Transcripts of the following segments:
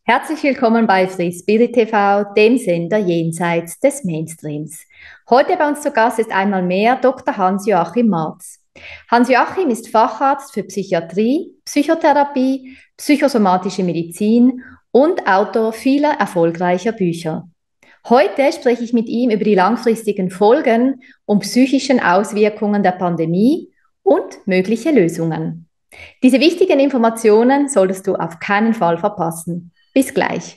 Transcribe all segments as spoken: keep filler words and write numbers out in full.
Herzlich willkommen bei Free Spirit T V, dem Sender jenseits des Mainstreams. Heute bei uns zu Gast ist einmal mehr Doktor Hans-Joachim Marz. Hans-Joachim ist Facharzt für Psychiatrie, Psychotherapie, psychosomatische Medizin und Autor vieler erfolgreicher Bücher. Heute spreche ich mit ihm über die langfristigen Folgen und psychischen Auswirkungen der Pandemie und mögliche Lösungen. Diese wichtigen Informationen solltest du auf keinen Fall verpassen. Bis gleich.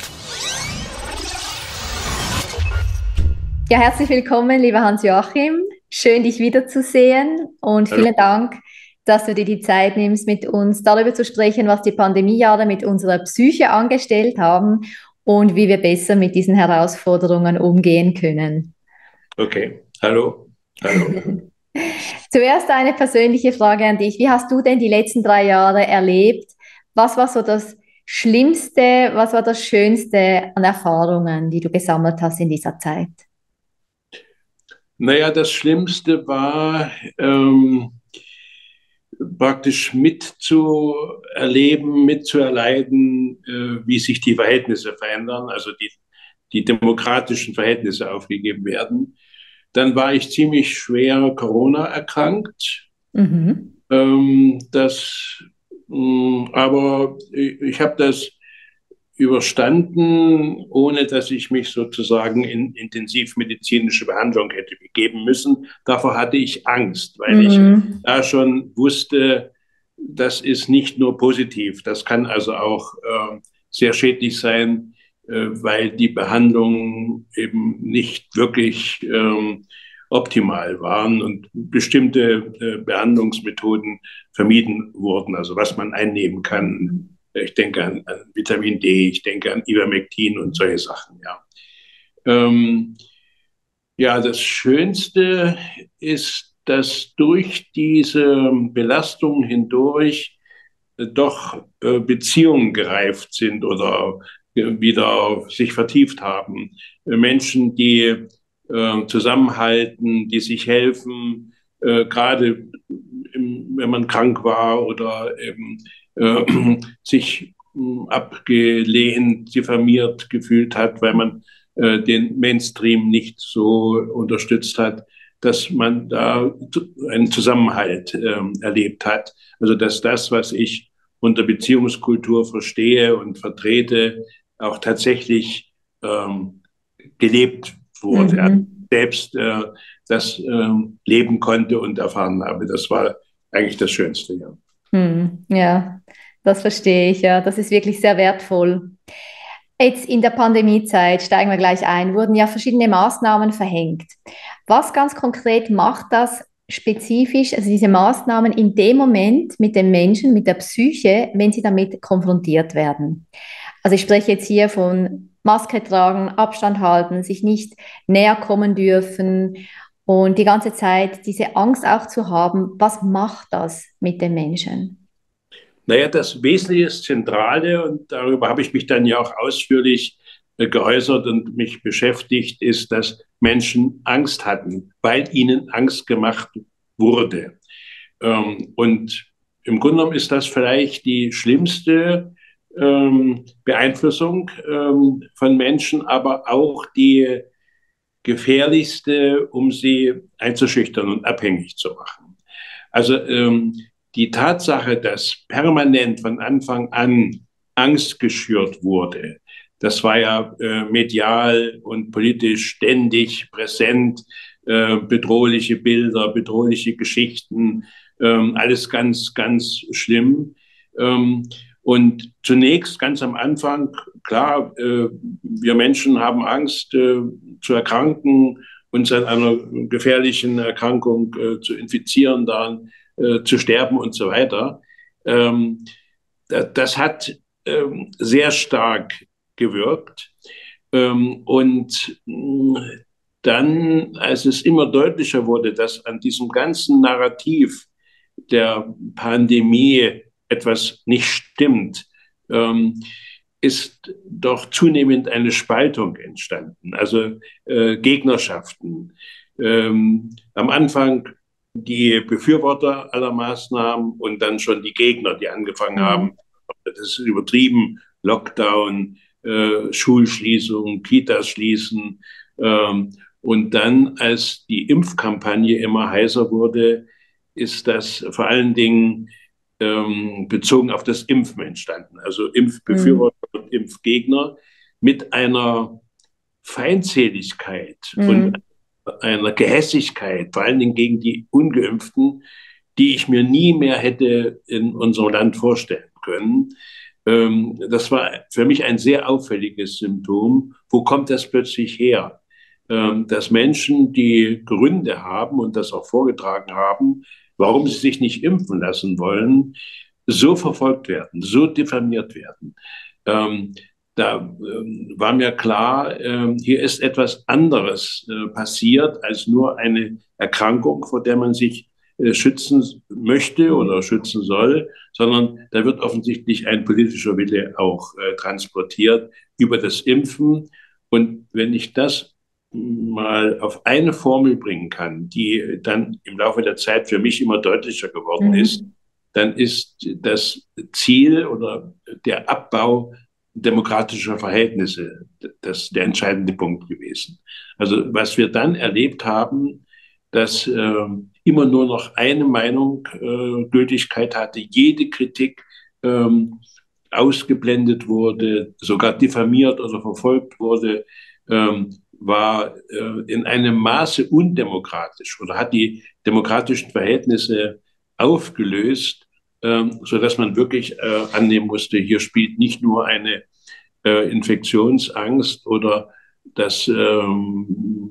Ja, herzlich willkommen, lieber Hans-Joachim. Schön, dich wiederzusehen und Hallo. vielen Dank, dass du dir die Zeit nimmst, mit uns darüber zu sprechen, was die Pandemiejahre mit unserer Psyche angestellt haben und wie wir besser mit diesen Herausforderungen umgehen können. Okay, hallo. Hallo. Zuerst eine persönliche Frage an dich. Wie hast du denn die letzten drei Jahre erlebt? Was war so das Schlimmste, was war das Schönste an Erfahrungen, die du gesammelt hast in dieser Zeit? Naja, das Schlimmste war ähm, praktisch mitzuerleben, mitzuerleiden, äh, wie sich die Verhältnisse verändern, also die, die demokratischen Verhältnisse aufgegeben werden. Dann war ich ziemlich schwer Corona erkrankt. Mhm. Ähm, das, mh, aber ich, ich habe das überstanden, ohne dass ich mich sozusagen in intensivmedizinische Behandlung hätte begeben müssen. Davor hatte ich Angst, weil ich Mhm. da schon wusste, das ist nicht nur positiv, das kann also auch äh, sehr schädlich sein, äh, weil die Behandlungen eben nicht wirklich ähm, optimal waren und bestimmte äh, Behandlungsmethoden vermieden wurden, also was man einnehmen kann. Ich denke an, an Vitamin D, ich denke an Ivermectin und solche Sachen, ja. Ähm, ja, das Schönste ist, dass durch diese Belastung hindurch äh, doch äh, Beziehungen gereift sind oder äh, wieder sich vertieft haben. Äh, Menschen, die äh, zusammenhalten, die sich helfen, äh, gerade im, wenn man krank war oder eben äh, sich mh, abgelehnt, diffamiert gefühlt hat, weil man äh, den Mainstream nicht so unterstützt hat, dass man da einen Zusammenhalt äh, erlebt hat. Also dass das, was ich unter Beziehungskultur verstehe und vertrete, auch tatsächlich ähm, gelebt wurde. Also Mhm. selbst äh, das ähm, leben konnte und erfahren habe. Das war eigentlich das Schönste, ja. Mhm. Ja, das verstehe ich, ja. Das ist wirklich sehr wertvoll. Jetzt in der Pandemiezeit, steigen wir gleich ein, wurden ja verschiedene Maßnahmen verhängt. Was ganz konkret macht das spezifisch, also diese Maßnahmen in dem Moment mit den Menschen, mit der Psyche, wenn sie damit konfrontiert werden? Also ich spreche jetzt hier von Maske tragen, Abstand halten, sich nicht näher kommen dürfen und die ganze Zeit diese Angst auch zu haben. Was macht das mit den Menschen? Naja, das Wesentliche, das Zentrale, und darüber habe ich mich dann ja auch ausführlich äh, geäußert und mich beschäftigt, ist, dass Menschen Angst hatten, weil ihnen Angst gemacht wurde. Ähm, und im Grunde genommen ist das vielleicht die schlimmste ähm, Beeinflussung ähm, von Menschen, aber auch die gefährlichste, um sie einzuschüchtern und abhängig zu machen. Also ähm, die Tatsache, dass permanent von Anfang an Angst geschürt wurde, das war ja äh, medial und politisch ständig präsent, äh, bedrohliche Bilder, bedrohliche Geschichten, ähm, alles ganz, ganz schlimm. Ähm, und zunächst ganz am Anfang, klar, äh, wir Menschen haben Angst äh, zu erkranken, uns an einer gefährlichen Erkrankung äh, zu infizieren, dann äh, zu sterben und so weiter. Ähm, das, das hat ähm, sehr stark gewirkt. Ähm, und mh, dann, als es immer deutlicher wurde, dass an diesem ganzen Narrativ der Pandemie etwas nicht stimmt, ähm, ist doch zunehmend eine Spaltung entstanden, also äh, Gegnerschaften. Ähm, am Anfang die Befürworter aller Maßnahmen und dann schon die Gegner, die angefangen Mhm. haben, das ist übertrieben, Lockdown, äh, Schulschließungen, Kitas schließen. Ähm, und dann, als die Impfkampagne immer heißer wurde, ist das vor allen Dingen ähm, bezogen auf das Impfen entstanden. Also Mhm. Impfbefürworter und Impfgegner mit einer Feindseligkeit und Mhm. einer Gehässigkeit, vor allen Dingen gegen die Ungeimpften, die ich mir nie mehr hätte in unserem Land vorstellen können. Ähm, das war für mich ein sehr auffälliges Symptom. Wo kommt das plötzlich her? Ähm, dass Menschen, die Gründe haben und das auch vorgetragen haben, warum sie sich nicht impfen lassen wollen, so verfolgt werden, so diffamiert werden. Ähm, da ähm, war mir klar, äh, hier ist etwas anderes äh, passiert als nur eine Erkrankung, vor der man sich äh, schützen möchte oder schützen soll, sondern da wird offensichtlich ein politischer Wille auch äh, transportiert über das Impfen. Und wenn ich das mal auf eine Formel bringen kann, die dann im Laufe der Zeit für mich immer deutlicher geworden ist, Mhm. dann ist das Ziel oder der Abbau demokratischer Verhältnisse das der entscheidende Punkt gewesen. Also was wir dann erlebt haben, dass äh, immer nur noch eine Meinung äh, Gültigkeit hatte, jede Kritik ähm, ausgeblendet wurde, sogar diffamiert oder verfolgt wurde, ähm, war äh, in einem Maße undemokratisch oder hat die demokratischen Verhältnisse aufgelöst, ähm, sodass man wirklich äh, annehmen musste, hier spielt nicht nur eine äh, Infektionsangst oder das ähm,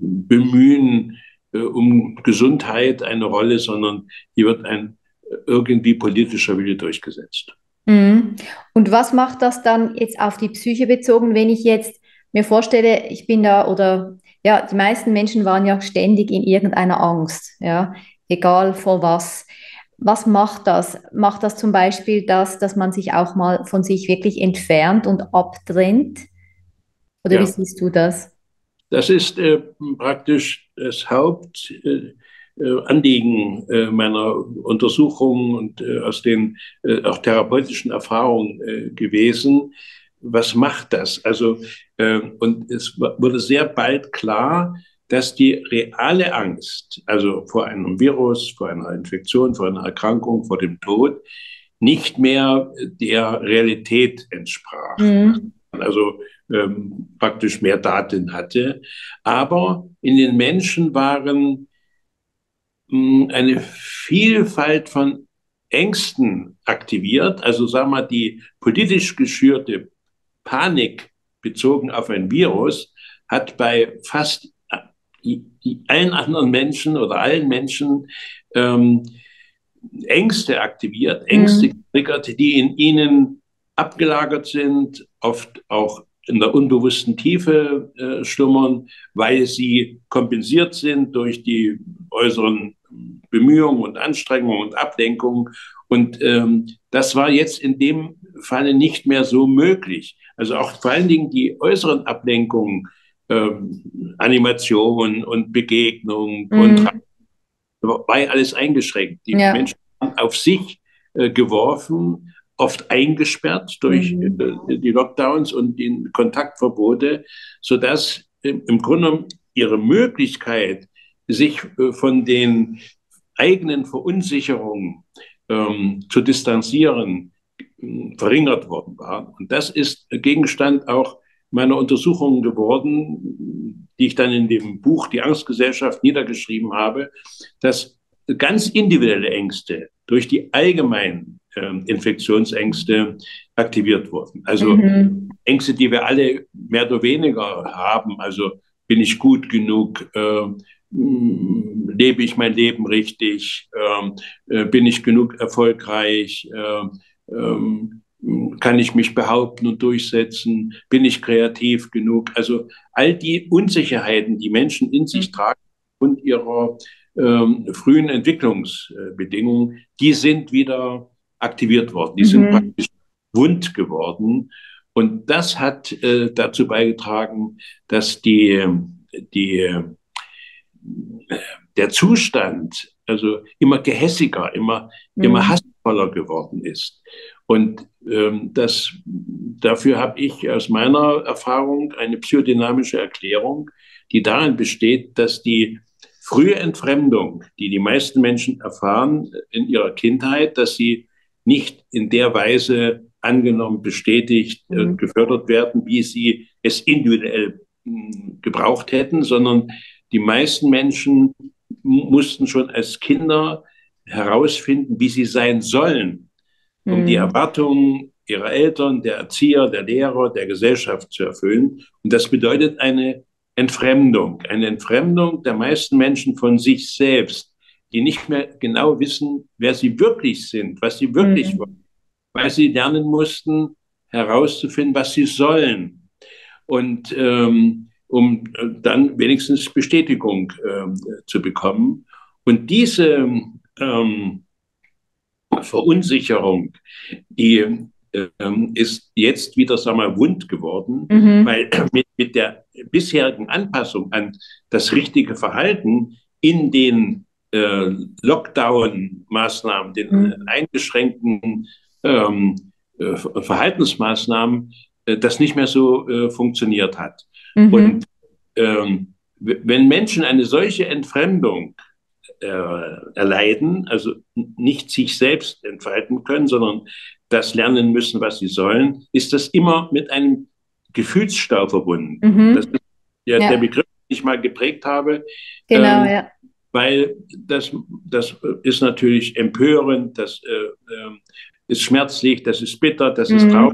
Bemühen äh, um Gesundheit eine Rolle, sondern hier wird ein irgendwie politischer Wille durchgesetzt. Mhm. Und was macht das dann jetzt auf die Psyche bezogen, wenn ich jetzt mir vorstelle, ich bin da oder ja, die meisten Menschen waren ja ständig in irgendeiner Angst, ja, egal vor was. Was macht das? Macht das zum Beispiel das, dass man sich auch mal von sich wirklich entfernt und abtrennt? Oder wie Ja, siehst du das? das ist äh, praktisch das Hauptanliegen äh, äh, Anliegen, äh, meiner Untersuchungen und äh, aus den äh, auch therapeutischen Erfahrungen äh, gewesen. Was macht das? Also, äh, und es wurde sehr bald klar, dass die reale Angst, also vor einem Virus, vor einer Infektion, vor einer Erkrankung, vor dem Tod, nicht mehr der Realität entsprach. Mhm. Also ähm, praktisch mehr Daten hatte. Aber in den Menschen waren mh, eine Vielfalt von Ängsten aktiviert. Also sagen wir, die politisch geschürte Panik bezogen auf ein Virus hat bei fast allen anderen Menschen oder allen Menschen ähm, Ängste aktiviert, Ängste Mhm. getriggert, die in ihnen abgelagert sind, oft auch in der unbewussten Tiefe äh, schlummern, weil sie kompensiert sind durch die äußeren Bemühungen und Anstrengungen und Ablenkungen. Und ähm, das war jetzt in dem Falle nicht mehr so möglich. Also auch vor allen Dingen die äußeren Ablenkungen, ähm, Animation und Begegnung und Mhm. war ja alles eingeschränkt. Die Ja. Menschen waren auf sich äh, geworfen, oft eingesperrt durch äh, Mhm. die Lockdowns und die Kontaktverbote, sodass äh, im Grunde genommen ihre Möglichkeit, sich äh, von den eigenen Verunsicherungen ähm, zu distanzieren, äh, verringert worden war. Und das ist Gegenstand auch meiner Untersuchungen geworden, die ich dann in dem Buch Die Angstgesellschaft niedergeschrieben habe, dass ganz individuelle Ängste durch die allgemeinen äh, Infektionsängste aktiviert wurden. Also Mhm. Ängste, die wir alle mehr oder weniger haben. Also bin ich gut genug? Äh, lebe ich mein Leben richtig? Äh, bin ich genug erfolgreich? Äh, ähm, kann ich mich behaupten und durchsetzen? Bin ich kreativ genug? Also all die Unsicherheiten, die Menschen in sich tragen und ihrer ähm, frühen Entwicklungsbedingungen, die sind wieder aktiviert worden. Die sind Mhm. praktisch wund geworden. Und das hat äh, dazu beigetragen, dass die, die, der Zustand also immer gehässiger, immer, immer Mhm. hassvoller machtvoller geworden ist. Und ähm, das, dafür habe ich aus meiner Erfahrung eine psychodynamische Erklärung, die darin besteht, dass die frühe Entfremdung, die die meisten Menschen erfahren in ihrer Kindheit, dass sie nicht in der Weise angenommen, bestätigt, äh, Mhm. gefördert werden, wie sie es individuell mh, gebraucht hätten, sondern die meisten Menschen mussten schon als Kinder herausfinden, wie sie sein sollen, um die Mhm. Erwartungen ihrer Eltern, der Erzieher, der Lehrer, der Gesellschaft zu erfüllen. Und das bedeutet eine Entfremdung, eine Entfremdung der meisten Menschen von sich selbst, die nicht mehr genau wissen, wer sie wirklich sind, was sie wirklich Mhm. wollen, weil sie lernen mussten, herauszufinden, was sie sollen. Und ähm, um dann wenigstens Bestätigung ähm, zu bekommen. Und diese ähm, Verunsicherung, die ähm, ist jetzt wieder, sagen wir mal, wund geworden, Mhm. weil mit, mit der bisherigen Anpassung an das richtige Verhalten in den äh, Lockdown-Maßnahmen, den Mhm. äh, eingeschränkten ähm, äh, Verhaltensmaßnahmen, äh, das nicht mehr so äh, funktioniert hat. Mhm. Und ähm, wenn Menschen eine solche Entfremdung äh, erleiden, also nicht sich selbst entfalten können, sondern das lernen müssen, was sie sollen, ist das immer mit einem Gefühlsstau verbunden. Mhm. Das ist ja der Ja, Begriff, den ich mal geprägt habe, genau, ähm, ja. weil das, das ist natürlich empörend, das äh, äh, ist schmerzlich, das ist bitter, das ist traurig. Mhm.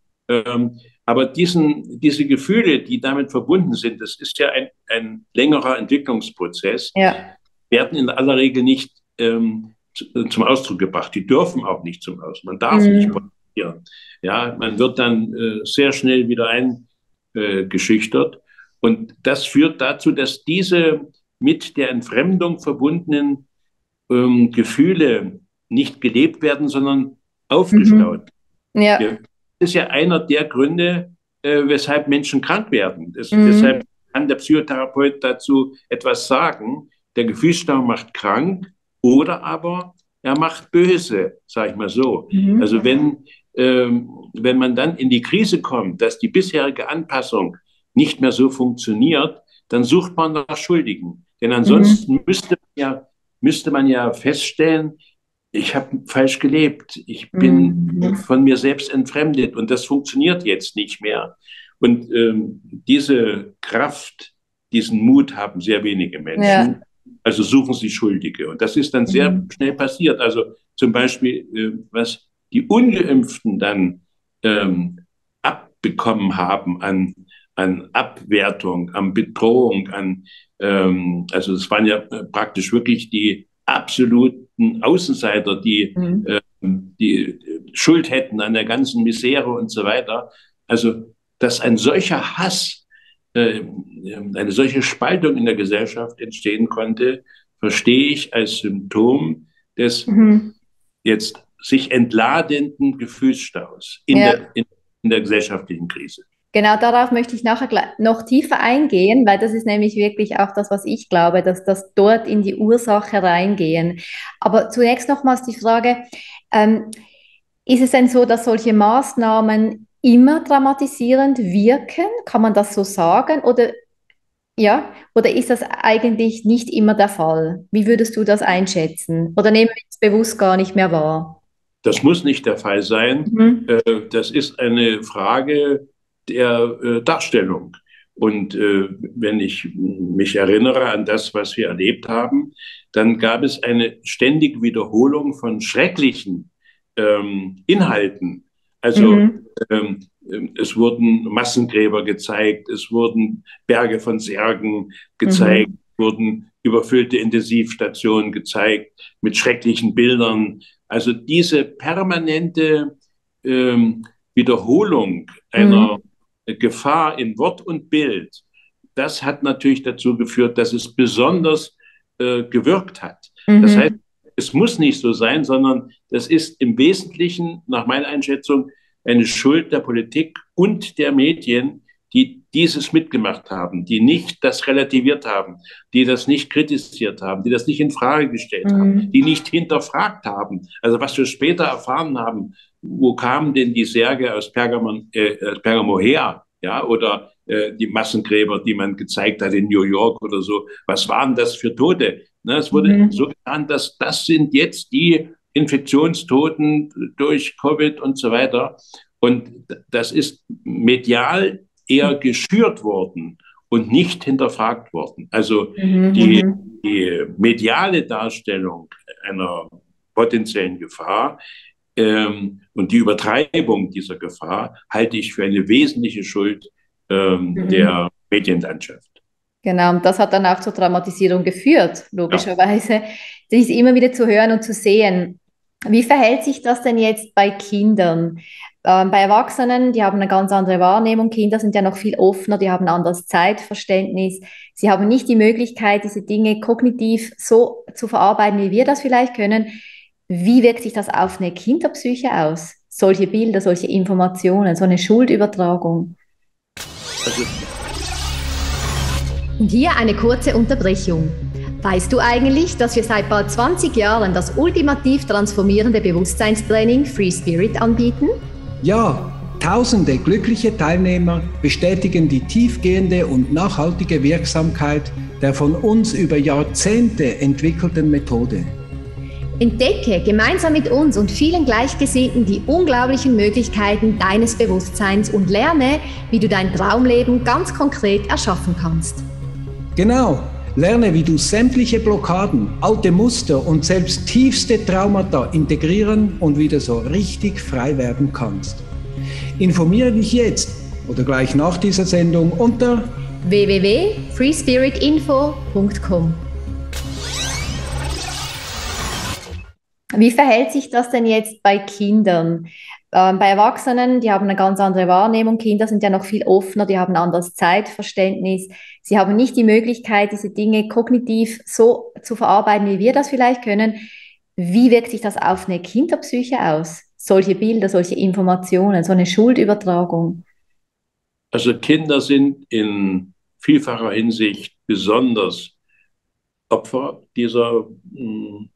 Ähm, aber diesen, diese Gefühle, die damit verbunden sind, das ist ja ein, ein längerer Entwicklungsprozess, Ja. werden in aller Regel nicht ähm, zum Ausdruck gebracht. Die dürfen auch nicht zum Ausdruck. Man darf nicht Mhm. protestieren. Ja, man wird dann äh, sehr schnell wieder eingeschüchtert. Äh, Und das führt dazu, dass diese mit der Entfremdung verbundenen ähm, Gefühle nicht gelebt werden, sondern Mhm. aufgestaut. Ja. Ja, das ist ja einer der Gründe, äh, weshalb Menschen krank werden. Das, deshalb Mhm. kann der Psychotherapeut dazu etwas sagen. Der Gefühlsstau macht krank oder aber er macht böse, sage ich mal so. Mhm. Also wenn, ähm, wenn man dann in die Krise kommt, dass die bisherige Anpassung nicht mehr so funktioniert, dann sucht man nach Schuldigen. Denn Mhm. ansonsten müsste man ja, müsste man ja feststellen, ich habe falsch gelebt. Ich bin Mhm. von mir selbst entfremdet und das funktioniert jetzt nicht mehr. Und ähm, diese Kraft, diesen Mut haben sehr wenige Ja. Menschen. Also suchen sie Schuldige. Und das ist dann sehr Mhm. schnell passiert. Also zum Beispiel, äh, was die Ungeimpften dann ähm, abbekommen haben an, an Abwertung, an Bedrohung, an, ähm, also es waren ja praktisch wirklich die absoluten Außenseiter, die, Mhm. äh, die Schuld hätten an der ganzen Misere und so weiter. Also, dass ein solcher Hass, äh, eine solche Spaltung in der Gesellschaft entstehen konnte, verstehe ich als Symptom des Mhm. jetzt sich entladenden Gefühlsstaus in Ja. der, in, in der gesellschaftlichen Krise. Genau darauf möchte ich nachher gleich noch tiefer eingehen, weil das ist nämlich wirklich auch das, was ich glaube, dass das dort in die Ursache reingehen. Aber zunächst nochmals die Frage, ähm, ist es denn so, dass solche Maßnahmen immer dramatisierend wirken? Kann man das so sagen? Oder ja, oder ist das eigentlich nicht immer der Fall? Wie würdest du das einschätzen? Oder nehmen wir es bewusst gar nicht mehr wahr? Das muss nicht der Fall sein. Mhm. Äh, Das ist eine Frage der äh, Darstellung. Und äh, wenn ich mich erinnere an das, was wir erlebt haben, dann gab es eine ständige Wiederholung von schrecklichen ähm, Inhalten. Also Mhm. ähm, es wurden Massengräber gezeigt, es wurden Berge von Särgen gezeigt, Mhm. wurden überfüllte Intensivstationen gezeigt mit schrecklichen Bildern. Also diese permanente ähm, Wiederholung einer Mhm. Gefahr in Wort und Bild, das hat natürlich dazu geführt, dass es besonders äh, gewirkt hat. Das heißt, Mhm. es muss nicht so sein, sondern das ist im Wesentlichen, nach meiner Einschätzung, eine Schuld der Politik und der Medien, die dieses mitgemacht haben, die nicht das relativiert haben, die das nicht kritisiert haben, die das nicht in Frage gestellt haben, die Mhm. nicht hinterfragt haben. Also was wir später erfahren haben, wo kamen denn die Särge aus Pergamon, äh, Pergamo her? Ja, oder äh, die Massengräber, die man gezeigt hat in New York oder so. Was waren das für Tote? Ne, es wurde Mhm. so getan, dass das sind jetzt die Infektionstoten durch Covid und so weiter. Und das ist medial eher geschürt worden und nicht hinterfragt worden. Also Mhm. die, Mhm. die mediale Darstellung einer potenziellen Gefahr ähm, und die Übertreibung dieser Gefahr halte ich für eine wesentliche Schuld ähm, Mhm. der Medienlandschaft. Genau, und das hat dann auch zur Dramatisierung geführt, Ja. logischerweise. Dies immer wieder zu hören und zu sehen. Wie verhält sich das denn jetzt bei Kindern? Ähm, bei Erwachsenen, die haben eine ganz andere Wahrnehmung. Kinder sind ja noch viel offener, die haben ein anderes Zeitverständnis. Sie haben nicht die Möglichkeit, diese Dinge kognitiv so zu verarbeiten, wie wir das vielleicht können. Wie wirkt sich das auf eine Kinderpsyche aus? Solche Bilder, solche Informationen, so eine Schuldübertragung. Also Und hier eine kurze Unterbrechung. Weißt du eigentlich, dass wir seit bald zwanzig Jahren das ultimativ transformierende Bewusstseinstraining Free Spirit anbieten? Ja, tausende glückliche Teilnehmer bestätigen die tiefgehende und nachhaltige Wirksamkeit der von uns über Jahrzehnte entwickelten Methode. Entdecke gemeinsam mit uns und vielen Gleichgesinnten die unglaublichen Möglichkeiten deines Bewusstseins und lerne, wie du dein Traumleben ganz konkret erschaffen kannst. Genau, lerne, wie du sämtliche Blockaden, alte Muster und selbst tiefste Traumata integrieren und wieder so richtig frei werden kannst. Informiere dich jetzt oder gleich nach dieser Sendung unter w w w punkt free spirit info punkt com. Wie verhält sich das denn jetzt bei Kindern? Ähm, bei Erwachsenen, die haben eine ganz andere Wahrnehmung. Kinder sind ja noch viel offener, die haben ein anderes Zeitverständnis. Sie haben nicht die Möglichkeit, diese Dinge kognitiv so zu verarbeiten, wie wir das vielleicht können. Wie wirkt sich das auf eine Kinderpsyche aus? Solche Bilder, solche Informationen, so eine Schuldübertragung. Also Kinder sind in vielfacher Hinsicht besonders Opfer dieser mh,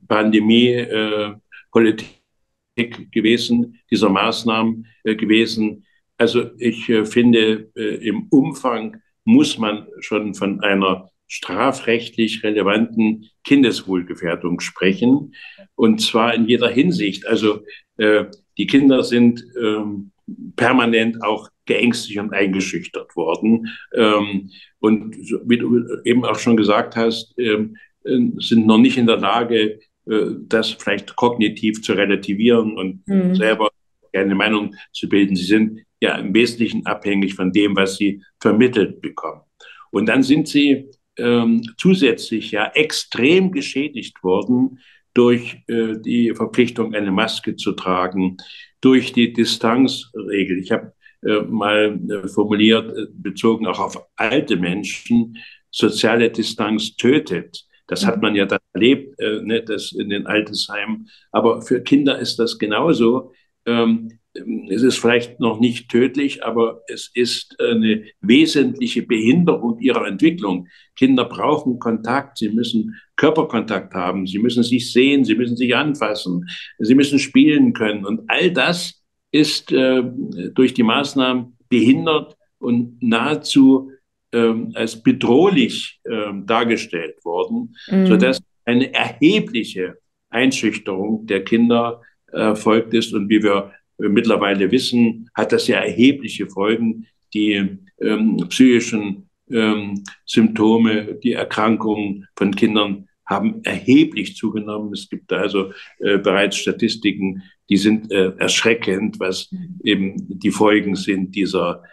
Pandemie-Politik äh, gewesen, dieser Maßnahmen äh, gewesen. Also ich äh, finde, äh, im Umfang muss man schon von einer strafrechtlich relevanten Kindeswohlgefährdung sprechen, und zwar in jeder Hinsicht. Also äh, die Kinder sind ähm, permanent auch geängstigt und eingeschüchtert worden. Ähm, und so, wie du eben auch schon gesagt hast, ähm, sind noch nicht in der Lage, das vielleicht kognitiv zu relativieren und Mhm. selber eine Meinung zu bilden. Sie sind ja im Wesentlichen abhängig von dem, was sie vermittelt bekommen. Und dann sind sie ähm, zusätzlich ja extrem geschädigt worden durch äh, die Verpflichtung, eine Maske zu tragen, durch die Distanzregel. Ich habe äh, mal äh, formuliert, äh, bezogen auch auf alte Menschen, soziale Distanz tötet. Das hat man ja dann erlebt, äh, ne, das in den Altersheimen. Aber für Kinder ist das genauso. Ähm, es ist vielleicht noch nicht tödlich, aber es ist eine wesentliche Behinderung ihrer Entwicklung. Kinder brauchen Kontakt, sie müssen Körperkontakt haben, sie müssen sich sehen, sie müssen sich anfassen, sie müssen spielen können. Und all das ist äh, durch die Maßnahmen behindert und nahezu ähm, als bedrohlich ähm, dargestellt worden, Mhm. sodass eine erhebliche Einschüchterung der Kinder erfolgt ist. Und wie wir mittlerweile wissen, hat das ja erhebliche Folgen. Die ähm, psychischen ähm, Symptome, die Erkrankungen von Kindern haben erheblich zugenommen. Es gibt also äh, bereits Statistiken, die sind äh, erschreckend, was eben die Folgen sind dieser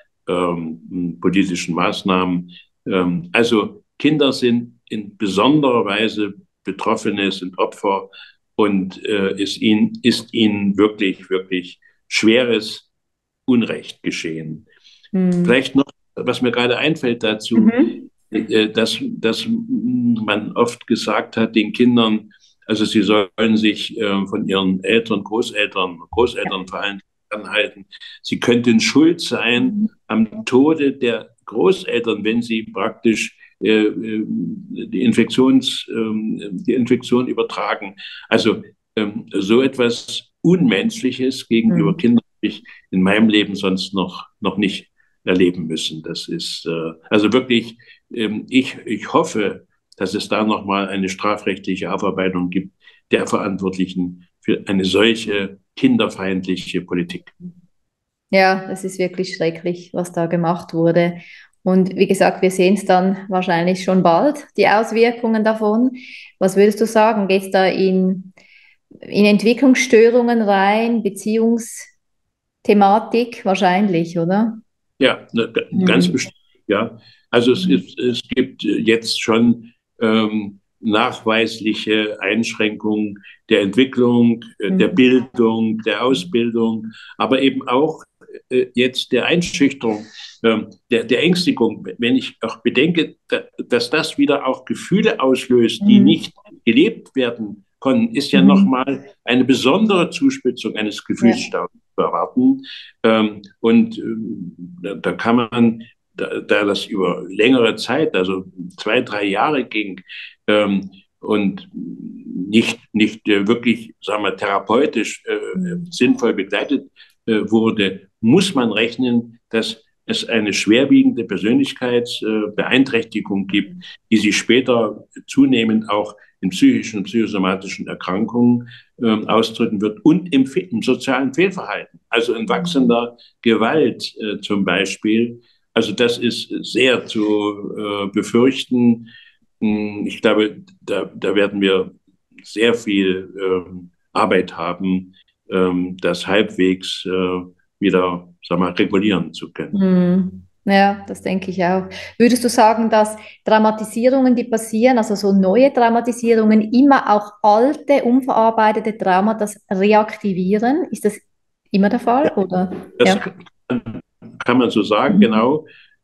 ähm, politischen Maßnahmen. Ähm, also Kinder sind in besonderer Weise Betroffene, sind Opfer, und äh, ist, ihnen, ist ihnen wirklich, wirklich schweres Unrecht geschehen. Mhm. Vielleicht noch, was mir gerade einfällt dazu, Mhm. äh, dass, dass man oft gesagt hat, den Kindern, also sie sollen sich äh, von ihren Eltern, Großeltern, Großeltern verhalten, anhalten. Sie könnten schuld sein am Tode der Großeltern, wenn sie praktisch äh, die, Infektions, äh, die Infektion übertragen. Also ähm, so etwas Unmenschliches gegenüber mhm. Kindern habe ich in meinem Leben sonst noch, noch nicht erleben müssen. Das ist äh, also wirklich, ähm, ich, ich hoffe, dass es da nochmal eine strafrechtliche Aufarbeitung gibt der Verantwortlichen für eine solche kinderfeindliche Politik. Ja, das ist wirklich schrecklich, was da gemacht wurde. Und wie gesagt, wir sehen es dann wahrscheinlich schon bald, die Auswirkungen davon. Was würdest du sagen? Geht es da in, in Entwicklungsstörungen rein, Beziehungsthematik wahrscheinlich, oder? Ja, ganz mhm. bestimmt, ja. Also es, ist, es gibt jetzt schon ähm, nachweisliche Einschränkungen der Entwicklung, äh, mhm. der Bildung, der Ausbildung, aber eben auch äh, jetzt der Einschüchterung, äh, der, der Ängstigung. Wenn ich auch bedenke, da, dass das wieder auch Gefühle auslöst, die mhm. nicht gelebt werden konnten, ist ja mhm. nochmal eine besondere Zuspitzung eines Gefühlsstaus ja. zu erwarten. Ähm, und ähm, da, da kann man, da, da das über längere Zeit, also zwei, drei Jahre ging, ähm, und nicht, nicht äh, wirklich, sagen wir, therapeutisch äh, mhm. sinnvoll begleitet äh, wurde, muss man rechnen, dass es eine schwerwiegende Persönlichkeitsbeeinträchtigung äh, gibt, die sich später zunehmend auch in psychischen und psychosomatischen Erkrankungen äh, ausdrücken wird und im, im sozialen Fehlverhalten, also in wachsender Gewalt äh, zum Beispiel. Also das ist sehr zu äh, befürchten. Ich glaube, da, da werden wir sehr viel ähm, Arbeit haben, ähm, das halbwegs äh, wieder, sagen wir, regulieren zu können. Ja, das denke ich auch. Würdest du sagen, dass Traumatisierungen, die passieren, also so neue Traumatisierungen, immer auch alte, unverarbeitete Traumata reaktivieren? Ist das immer der Fall? Ja, oder? Das Ja. kann, kann man so sagen, mhm. genau.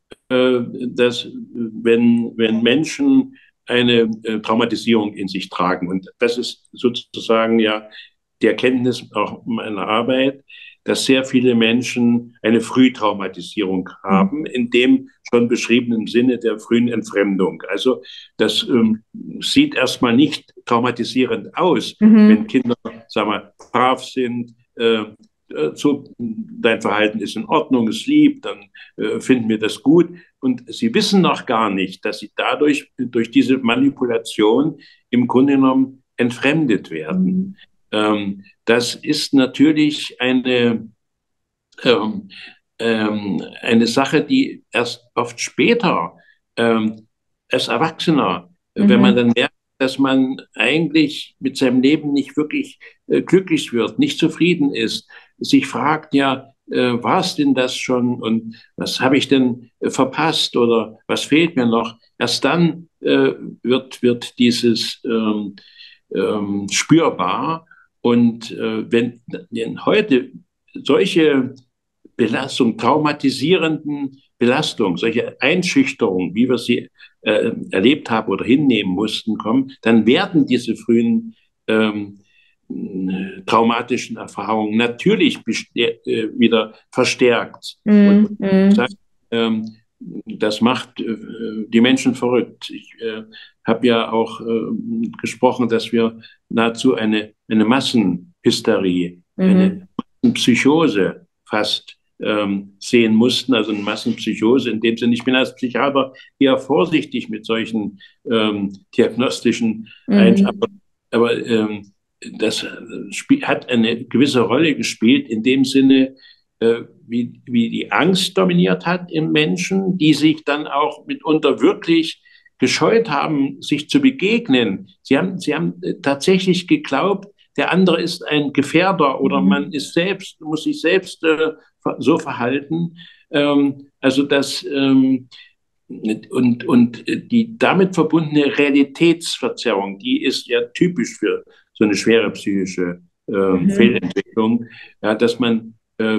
Dass wenn, wenn Menschen eine äh, Traumatisierung in sich tragen, und das ist sozusagen ja die Erkenntnis auch meiner Arbeit, dass sehr viele Menschen eine Frühtraumatisierung haben, mhm. in dem schon beschriebenen Sinne der frühen Entfremdung. Also das ähm, sieht erstmal nicht traumatisierend aus, mhm. wenn Kinder, sagen wir, brav sind, äh, so, dein Verhalten ist in Ordnung, ist lieb, dann äh, finden wir das gut. Und sie wissen noch gar nicht, dass sie dadurch, durch diese Manipulation im Grunde genommen entfremdet werden. Mhm. Ähm, das ist natürlich eine, ähm, ähm, eine Sache, die erst oft später, ähm, als Erwachsener, mhm. wenn man dann merkt, dass man eigentlich mit seinem Leben nicht wirklich äh, glücklich wird, nicht zufrieden ist, sich fragt, ja, äh, war es denn das schon und was habe ich denn äh, verpasst oder was fehlt mir noch? Erst dann äh, wird, wird dieses ähm, ähm, spürbar. Und äh, wenn, wenn heute solche Belastung, traumatisierenden Belastung, solche Einschüchterungen, wie wir sie äh, erlebt haben oder hinnehmen mussten, kommen, dann werden diese frühen ähm, traumatischen Erfahrungen natürlich äh, wieder verstärkt. Mm, Und das, ähm, das macht äh, die Menschen verrückt. Ich äh, habe ja auch äh, gesprochen, dass wir nahezu eine, eine Massenhysterie, mm. eine Massenpsychose fast ähm, sehen mussten, also eine Massenpsychose in dem Sinne. Ich bin als Psychiater eher vorsichtig mit solchen ähm, diagnostischen mm. Einschränkungen, aber ähm, das hat eine gewisse Rolle gespielt in dem Sinne, äh, wie, wie die Angst dominiert hat im Menschen, die sich dann auch mitunter wirklich gescheut haben, sich zu begegnen. Sie haben, sie haben tatsächlich geglaubt, der andere ist ein Gefährder oder mhm. man ist selbst, muss sich selbst äh, so verhalten. Ähm, also das ähm, und, und die damit verbundene Realitätsverzerrung, die ist ja typisch für so eine schwere psychische äh, mhm. Fehlentwicklung, ja, dass man äh,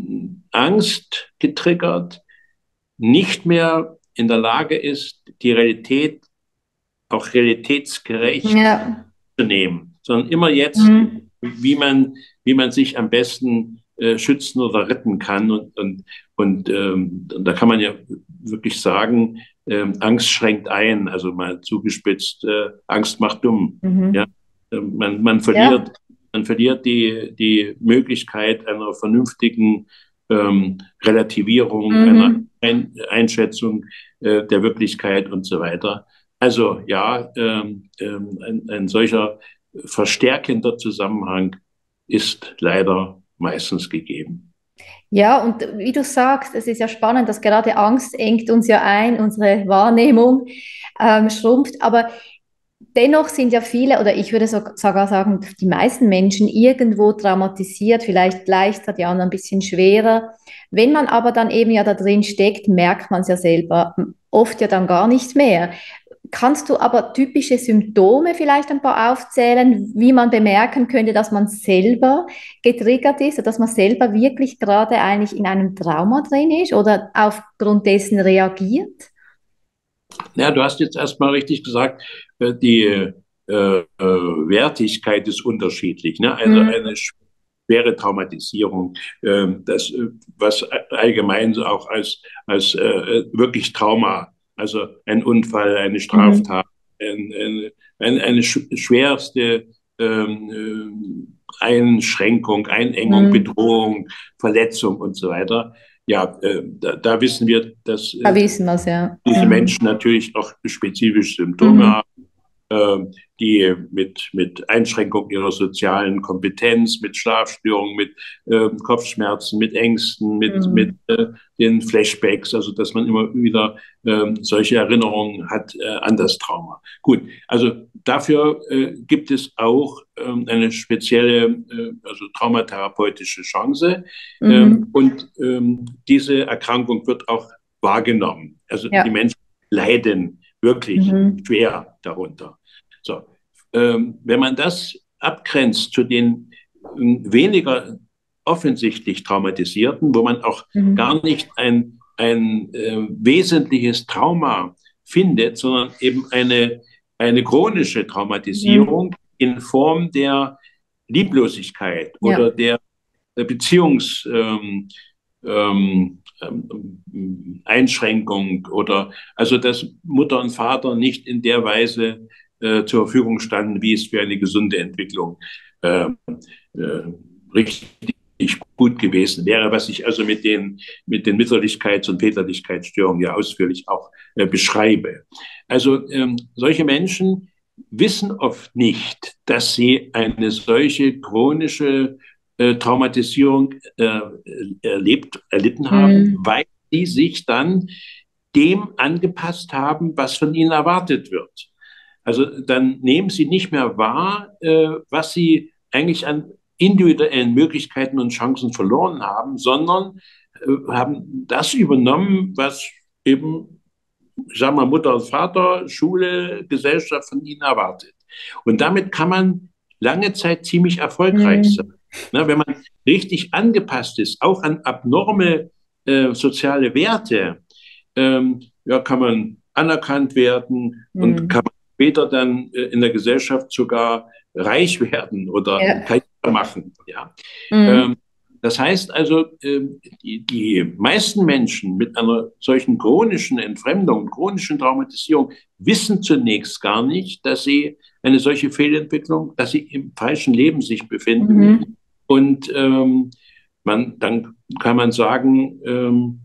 Angst getriggert nicht mehr in der Lage ist, die Realität auch realitätsgerecht ja. zu nehmen, sondern immer jetzt, mhm. wie man, wie man sich am besten äh, schützen oder retten kann. Und, und, und ähm, da kann man ja wirklich sagen, ähm, Angst schränkt ein, also mal zugespitzt, äh, Angst macht dumm. Mhm. Ja? Man, man verliert, ja. man verliert die, die Möglichkeit einer vernünftigen ähm, Relativierung, mhm. einer ein Einschätzung äh, der Wirklichkeit und so weiter. Also ja, ähm, ähm, ein, ein solcher verstärkender Zusammenhang ist leider meistens gegeben. Ja, und wie du sagst, es ist ja spannend, dass gerade Angst engt uns ja ein, unsere Wahrnehmung ähm, schrumpft, aber dennoch sind ja viele, oder ich würde sogar sagen, die meisten Menschen irgendwo traumatisiert, vielleicht leichter, die anderen ein bisschen schwerer. Wenn man aber dann eben ja da drin steckt, merkt man es ja selber oft ja dann gar nicht mehr. Kannst du aber typische Symptome vielleicht ein paar aufzählen, wie man bemerken könnte, dass man selber getriggert ist, oder dass man selber wirklich gerade eigentlich in einem Trauma drin ist oder aufgrund dessen reagiert? Ja, du hast jetzt erstmal richtig gesagt, die äh, äh, Wertigkeit ist unterschiedlich. Ne? Also mhm. eine schwere Traumatisierung, äh, das, was allgemein so auch als, als äh, wirklich Trauma, also ein Unfall, eine Straftat, mhm. ein, ein, eine schwerste ähm, Einschränkung, Einengung, mhm. Bedrohung, Verletzung und so weiter. Ja, äh, da, da wissen wir, dass äh, da wissen wir's, ja. diese mhm. Menschen natürlich auch spezifische Symptome mhm. haben, äh, die mit, mit Einschränkung ihrer sozialen Kompetenz, mit Schlafstörungen, mit äh, Kopfschmerzen, mit Ängsten, mit, mhm. mit äh, den Flashbacks, also dass man immer wieder äh, solche Erinnerungen hat äh, an das Trauma. Gut, also dafür äh, gibt es auch äh, eine spezielle, äh, also traumatherapeutische Chance. Mhm. Ähm, und ähm, diese Erkrankung wird auch wahrgenommen. Also ja. die Menschen leiden wirklich mhm. schwer darunter. So, ähm, wenn man das abgrenzt zu den äh, weniger offensichtlich Traumatisierten, wo man auch mhm. gar nicht ein, ein äh, wesentliches Trauma findet, sondern eben eine, eine chronische Traumatisierung mhm. in Form der Lieblosigkeit ja. oder der Beziehungs ähm, ähm, Einschränkung oder also dass Mutter und Vater nicht in der Weise äh, zur Verfügung standen, wie es für eine gesunde Entwicklung äh, äh, richtig gut gewesen wäre, was ich also mit den, mit den Mütterlichkeits- und Väterlichkeitsstörungen ja ausführlich auch äh, beschreibe. Also ähm, solche Menschen wissen oft nicht, dass sie eine solche chronische äh, Traumatisierung äh, erlebt, erlitten haben, mhm. weil sie sich dann dem angepasst haben, was von ihnen erwartet wird. Also dann nehmen sie nicht mehr wahr, äh, was sie eigentlich an individuellen Möglichkeiten und Chancen verloren haben, sondern äh, haben das übernommen, was eben, ich sag mal, Mutter und Vater, Schule, Gesellschaft von ihnen erwartet. Und damit kann man lange Zeit ziemlich erfolgreich mhm. sein. Na, wenn man richtig angepasst ist, auch an abnorme äh, soziale Werte, ähm, ja, kann man anerkannt werden mhm. und kann man später dann äh, in der Gesellschaft sogar reich werden oder ja. Karriere machen. Ja. Mhm. Ähm, das heißt also, äh, die, die meisten Menschen mit einer solchen chronischen Entfremdung, chronischen Traumatisierung wissen zunächst gar nicht, dass sie eine solche Fehlentwicklung, dass sie im falschen Leben sich befinden. Mhm. Und ähm, man, dann kann man sagen, ähm,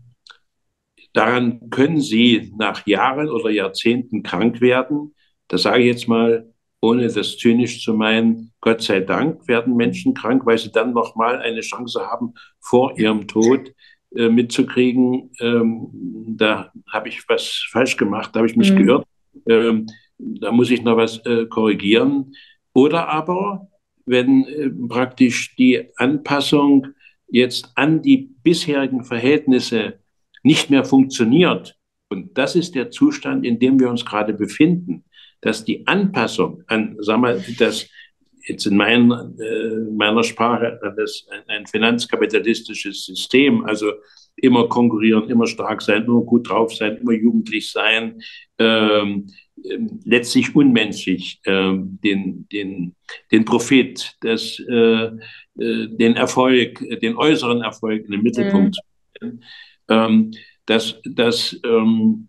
daran können sie nach Jahren oder Jahrzehnten krank werden. Das sage ich jetzt mal, ohne das zynisch zu meinen. Gott sei Dank werden Menschen krank, weil sie dann nochmal eine Chance haben, vor ihrem Tod äh, mitzukriegen, ähm, da habe ich was falsch gemacht, da habe ich mich mhm. geirrt, ähm, da muss ich noch was äh, korrigieren. Oder aber, wenn äh, praktisch die Anpassung jetzt an die bisherigen Verhältnisse nicht mehr funktioniert, und das ist der Zustand, in dem wir uns gerade befinden, dass die Anpassung an, sagen wir, das jetzt in mein, äh, meiner Sprache, das ein, ein finanzkapitalistisches System, also immer konkurrieren, immer stark sein, immer gut drauf sein, immer jugendlich sein, ähm, letztlich unmenschlich, äh, den, den, den Profit, das, äh, äh, den Erfolg, den äußeren Erfolg in den Mittelpunkt zu stellen. Ähm, dass, dass ähm,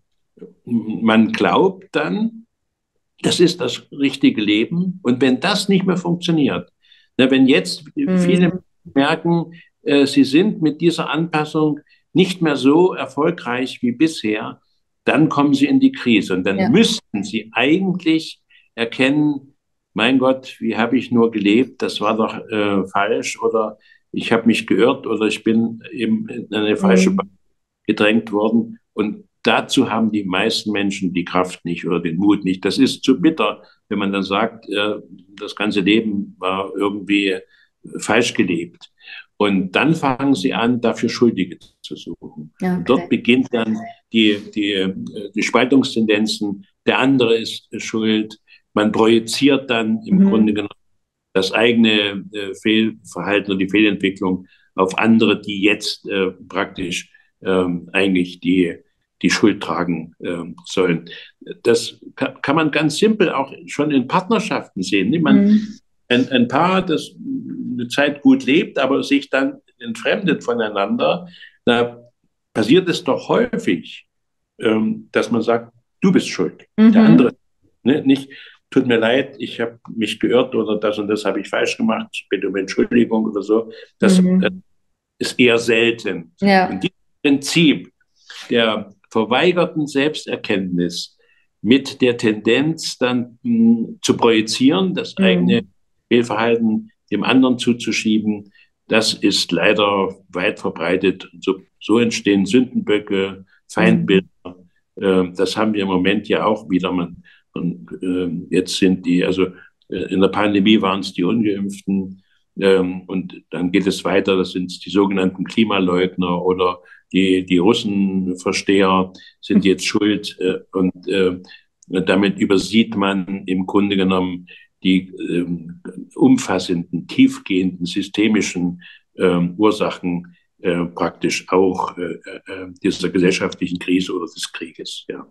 man glaubt dann, das ist das richtige Leben. Und wenn das nicht mehr funktioniert, na, wenn jetzt mhm. viele merken, äh, sie sind mit dieser Anpassung nicht mehr so erfolgreich wie bisher, dann kommen sie in die Krise. Und dann ja. müssten sie eigentlich erkennen, mein Gott, wie habe ich nur gelebt, das war doch äh, falsch, oder ich habe mich geirrt, oder ich bin eben in eine falsche Bahn mhm. gedrängt worden. Und dazu haben die meisten Menschen die Kraft nicht oder den Mut nicht. Das ist zu bitter, wenn man dann sagt, äh, das ganze Leben war irgendwie falsch gelebt. Und dann fangen sie an, dafür Schuldige zu suchen. Okay. Und dort beginnt dann die, die, die Spaltungstendenzen. Der andere ist schuld. Man projiziert dann im mhm. Grunde genommen das eigene äh, Fehlverhalten und die Fehlentwicklung auf andere, die jetzt äh, praktisch äh, eigentlich die die Schuld tragen äh, sollen. Das kann, kann man ganz simpel auch schon in Partnerschaften sehen. Man, mhm. ein, ein Paar, das eine Zeit gut lebt, aber sich dann entfremdet voneinander, da passiert es doch häufig, ähm, dass man sagt, du bist schuld, mhm. der andere. Ne? Nicht, tut mir leid, ich habe mich geirrt oder das und das habe ich falsch gemacht, ich bitte um Entschuldigung oder so. Das, mhm. das ist eher selten. Ja. Und dieses Prinzip der verweigerten Selbsterkenntnis mit der Tendenz dann mh, zu projizieren, das mhm. eigene Fehlverhalten dem anderen zuzuschieben, das ist leider weit verbreitet. So, so entstehen Sündenböcke, Feindbilder. Mhm. Äh, das haben wir im Moment ja auch wieder. Man, und, äh, jetzt sind die, also äh, in der Pandemie waren es die Ungeimpften, ähm, und dann geht es weiter, das sind die sogenannten Klimaleugner oder Die, die Russenversteher sind jetzt schuld, äh, und äh, damit übersieht man im Grunde genommen die äh, umfassenden, tiefgehenden, systemischen äh, Ursachen äh, praktisch auch äh, äh, dieser gesellschaftlichen Krise oder des Krieges. Ja.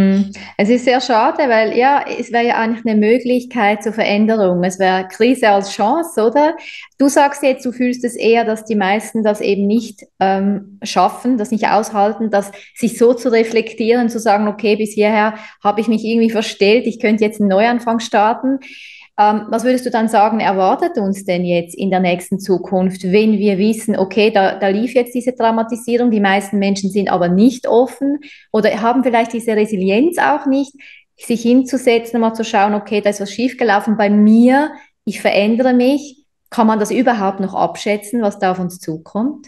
Es ist sehr schade, weil ja, es wäre ja eigentlich eine Möglichkeit zur Veränderung. Es wäre Krise als Chance, oder? Du sagst jetzt, du fühlst es eher, dass die meisten das eben nicht ähm, schaffen, das nicht aushalten, dass sich so zu reflektieren, zu sagen, okay, bis hierher habe ich mich irgendwie verstellt, ich könnte jetzt einen Neuanfang starten. Ähm, was würdest du dann sagen, erwartet uns denn jetzt in der nächsten Zukunft, wenn wir wissen, okay, da, da lief jetzt diese Traumatisierung, die meisten Menschen sind aber nicht offen oder haben vielleicht diese Resilienz auch nicht, sich hinzusetzen und mal zu schauen, okay, da ist was schiefgelaufen bei mir, ich verändere mich. Kann man das überhaupt noch abschätzen, was da auf uns zukommt?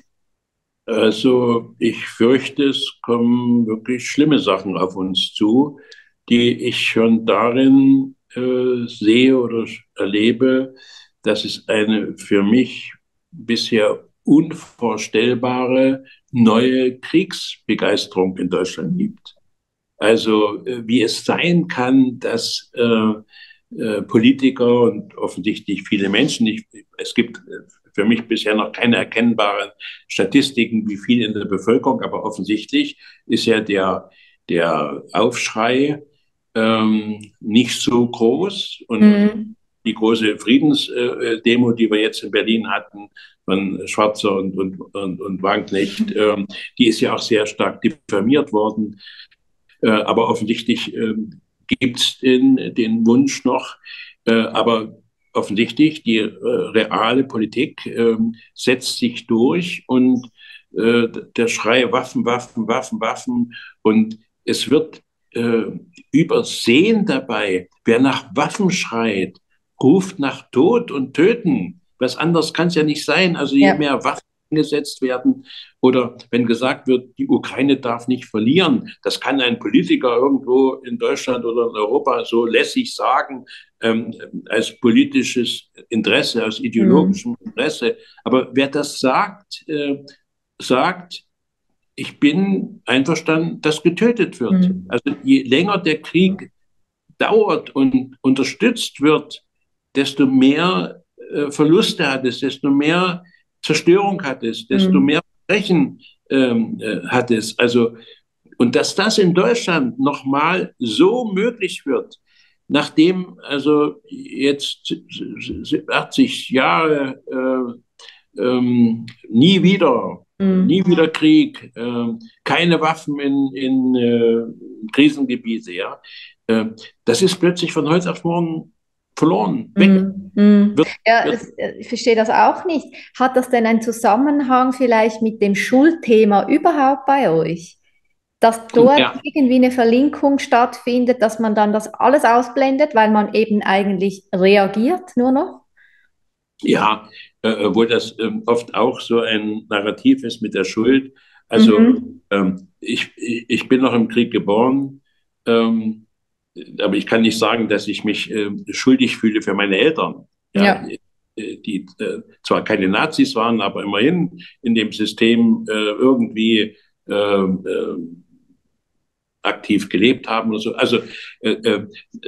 Also ich fürchte, es kommen wirklich schlimme Sachen auf uns zu, die ich schon darin äh, sehe oder erlebe, dass es eine für mich bisher unvorstellbare neue Kriegsbegeisterung in Deutschland gibt. Also äh, wie es sein kann, dass äh, äh, Politiker und offensichtlich viele Menschen, ich, es gibt für mich bisher noch keine erkennbaren Statistiken, wie viel in der Bevölkerung, aber offensichtlich ist ja der, der Aufschrei ähm, nicht so groß. Und mhm. die große Friedensdemo, die wir jetzt in Berlin hatten, von Schwarzer und, und, und, und Wagenknecht, ähm, die ist ja auch sehr stark diffamiert worden. Äh, aber offensichtlich äh, gibt es den, den Wunsch noch, äh, aber offensichtlich die äh, reale Politik äh, setzt sich durch und äh, der Schrei Waffen, Waffen, Waffen, Waffen, und es wird äh, übersehen dabei, wer nach Waffen schreit, ruft nach Tod und Töten. Was anderes kann es ja nicht sein. Also je ja. mehr Waffen eingesetzt werden oder wenn gesagt wird, die Ukraine darf nicht verlieren, das kann ein Politiker irgendwo in Deutschland oder in Europa so lässig sagen, ähm, als politisches Interesse, aus ideologischem mhm. Interesse. Aber wer das sagt, äh, sagt, ich bin einverstanden, dass getötet wird. Mhm. Also je länger der Krieg dauert und unterstützt wird, desto mehr äh, Verluste hat es, desto mehr Zerstörung hat es, desto mhm. mehr Verbrechen ähm, äh, hat es. Also und dass das in Deutschland nochmal so möglich wird, nachdem also jetzt achtzig Jahre äh, ähm, nie wieder, mhm. nie wieder Krieg, äh, keine Waffen in, in äh, Krisengebiete, ja, äh, das ist plötzlich von heute auf morgen verloren, weg. Mm, mm. Wird, ja, wird. Ich verstehe das auch nicht. Hat das denn einen Zusammenhang vielleicht mit dem Schulthema überhaupt bei euch? Dass dort ja. irgendwie eine Verlinkung stattfindet, dass man dann das alles ausblendet, weil man eben eigentlich reagiert nur noch? Ja, äh, obwohl das ähm, oft auch so ein Narrativ ist mit der Schuld. Also mhm. ähm, ich, ich bin noch im Krieg geboren, ähm, aber ich kann nicht sagen, dass ich mich äh, schuldig fühle für meine Eltern. Ja, ja. Die äh, zwar keine Nazis waren, aber immerhin in dem System äh, irgendwie äh, äh, aktiv gelebt haben oder so. Also äh, äh,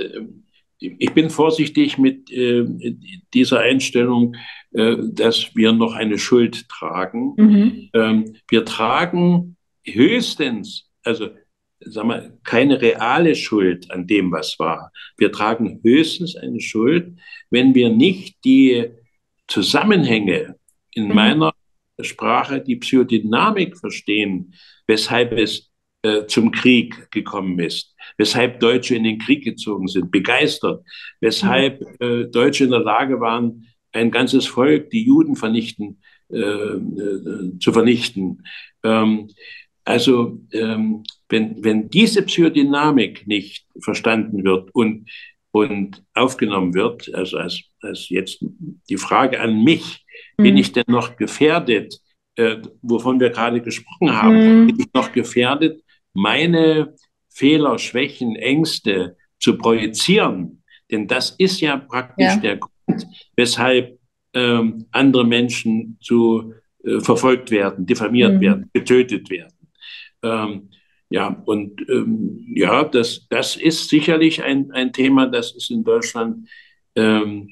ich bin vorsichtig mit äh, dieser Einstellung, äh, dass wir noch eine Schuld tragen. Mhm. Ähm, wir tragen höchstens, also sagen wir, keine reale Schuld an dem, was war. Wir tragen höchstens eine Schuld, wenn wir nicht die Zusammenhänge in mhm. meiner Sprache, die Psychodynamik verstehen, weshalb es äh, zum Krieg gekommen ist, weshalb Deutsche in den Krieg gezogen sind, begeistert, weshalb äh, Deutsche in der Lage waren, ein ganzes Volk, die Juden vernichten, äh, äh, zu vernichten. Ähm, Also ähm, wenn, wenn diese Psychodynamik nicht verstanden wird und, und aufgenommen wird, also als, als jetzt die Frage an mich, mhm. bin ich denn noch gefährdet, äh, wovon wir gerade gesprochen haben, mhm. bin ich noch gefährdet, meine Fehler, Schwächen, Ängste zu projizieren? Denn das ist ja praktisch ja. der Grund, weshalb ähm, andere Menschen zu äh, verfolgt werden, diffamiert mhm. werden, getötet werden. Ähm, ja, und ähm, ja, das, das ist sicherlich ein, ein Thema, das ist in Deutschland ähm,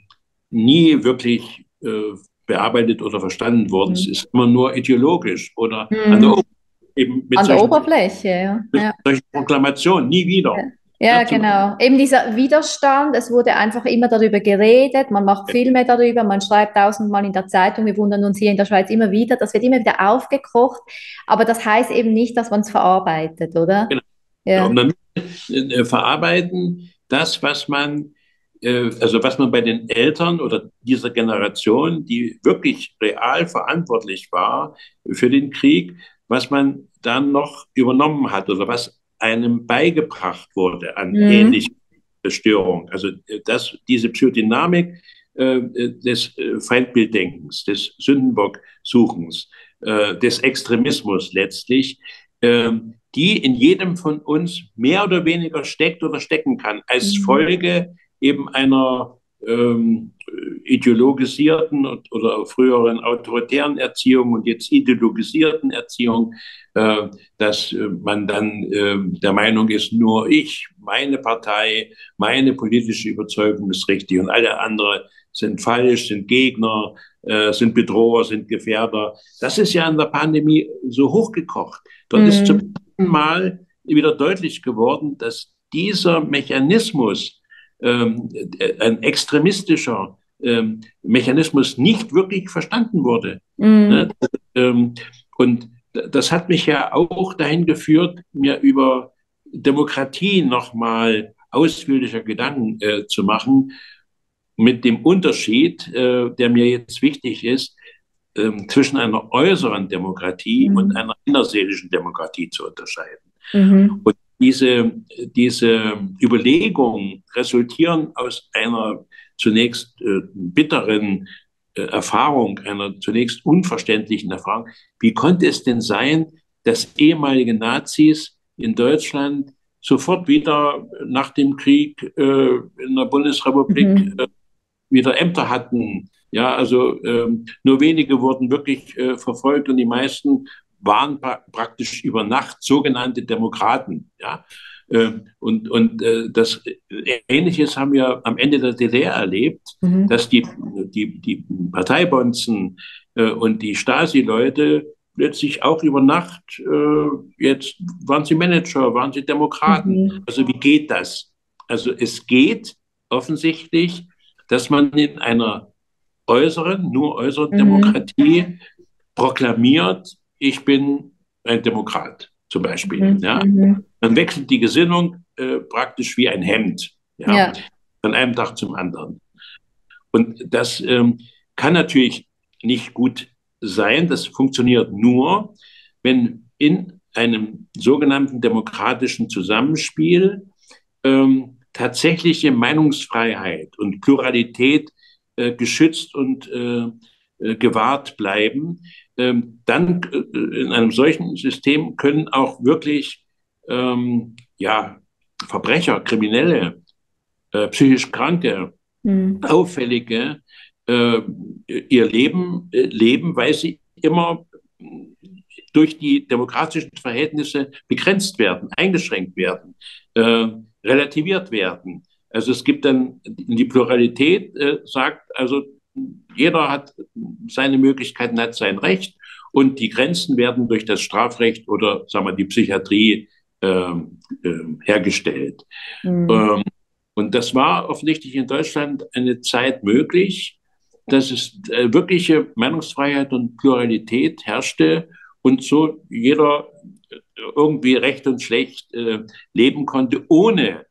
nie wirklich äh, bearbeitet oder verstanden worden. Mhm. Es ist immer nur ideologisch oder mhm. an der, Ober eben mit an solchen, der Oberfläche. Ja. Mit ja. solchen Proklamationen, nie wieder. Ja. Ja, ja, genau. Eben dieser Widerstand, es wurde einfach immer darüber geredet, man macht Filme darüber, man schreibt tausendmal in der Zeitung, wir wundern uns hier in der Schweiz immer wieder, das wird immer wieder aufgekocht, aber das heißt eben nicht, dass man es verarbeitet, oder? Genau. Ja. Und dann äh, verarbeiten das, was man, äh, also was man bei den Eltern oder dieser Generation, die wirklich real verantwortlich war für den Krieg, was man dann noch übernommen hat oder was einem beigebracht wurde an mhm. ähnlichen Störungen. Also das, diese Psychodynamik äh, des Feindbilddenkens, des Sündenbock-Suchens, äh, des Extremismus letztlich, äh, die in jedem von uns mehr oder weniger steckt oder stecken kann, als mhm. Folge eben einer ähm, ideologisierten oder früheren autoritären Erziehung und jetzt ideologisierten Erziehung, äh, dass äh, man dann äh, der Meinung ist, nur ich, meine Partei, meine politische Überzeugung ist richtig und alle anderen sind falsch, sind Gegner, äh, sind Bedroher, sind Gefährder. Das ist ja in der Pandemie so hochgekocht. Dort mhm. ist zum ersten Mal wieder deutlich geworden, dass dieser Mechanismus, ähm, ein extremistischer ähm, Mechanismus, nicht wirklich verstanden wurde. Mhm. Ne? Ähm, und das hat mich ja auch dahin geführt, mir über Demokratie nochmal ausführlicher Gedanken äh, zu machen, mit dem Unterschied, äh, der mir jetzt wichtig ist, äh, zwischen einer äußeren Demokratie mhm. und einer innerseelischen Demokratie zu unterscheiden. Mhm. Und diese, diese Überlegungen resultieren aus einer zunächst äh, bitteren äh, Erfahrung, einer zunächst unverständlichen Erfahrung. Wie konnte es denn sein, dass ehemalige Nazis in Deutschland sofort wieder nach dem Krieg äh, in der Bundesrepublik mhm. äh, wieder Ämter hatten? Ja, also äh, nur wenige wurden wirklich äh, verfolgt und die meisten waren pra praktisch über Nacht sogenannte Demokraten. Ja? Äh, und und äh, das Ähnliches haben wir am Ende der D D R erlebt, mhm. dass die, die, die Parteibonzen äh, und die Stasi-Leute plötzlich auch über Nacht, äh, jetzt waren sie Manager, waren sie Demokraten. Mhm. Also wie geht das? Also es geht offensichtlich, dass man in einer äußeren, nur äußeren mhm. Demokratie proklamiert, ich bin ein Demokrat zum Beispiel. Mhm. Ja. Dann wechselt die Gesinnung äh, praktisch wie ein Hemd, ja, ja. von einem Tag zum anderen. Und das ähm, kann natürlich nicht gut sein. Das funktioniert nur, wenn in einem sogenannten demokratischen Zusammenspiel ähm, tatsächliche Meinungsfreiheit und Pluralität äh, geschützt und äh, äh, gewahrt bleiben. Ähm, dann äh, in einem solchen System können auch wirklich ähm, ja, Verbrecher, Kriminelle, äh, psychisch Kranke, mhm. Auffällige äh, ihr Leben äh, leben, weil sie immer durch die demokratischen Verhältnisse begrenzt werden, eingeschränkt werden, äh, relativiert werden. Also es gibt dann die Pluralität, äh, sagt, also jeder hat seine Möglichkeiten, hat sein Recht und die Grenzen werden durch das Strafrecht oder sagen wir die Psychiatrie äh, äh, hergestellt. Mhm. Ähm, und das war offensichtlich in Deutschland eine Zeit möglich, dass es äh, wirkliche Meinungsfreiheit und Pluralität herrschte und so jeder irgendwie recht und schlecht äh, leben konnte, ohne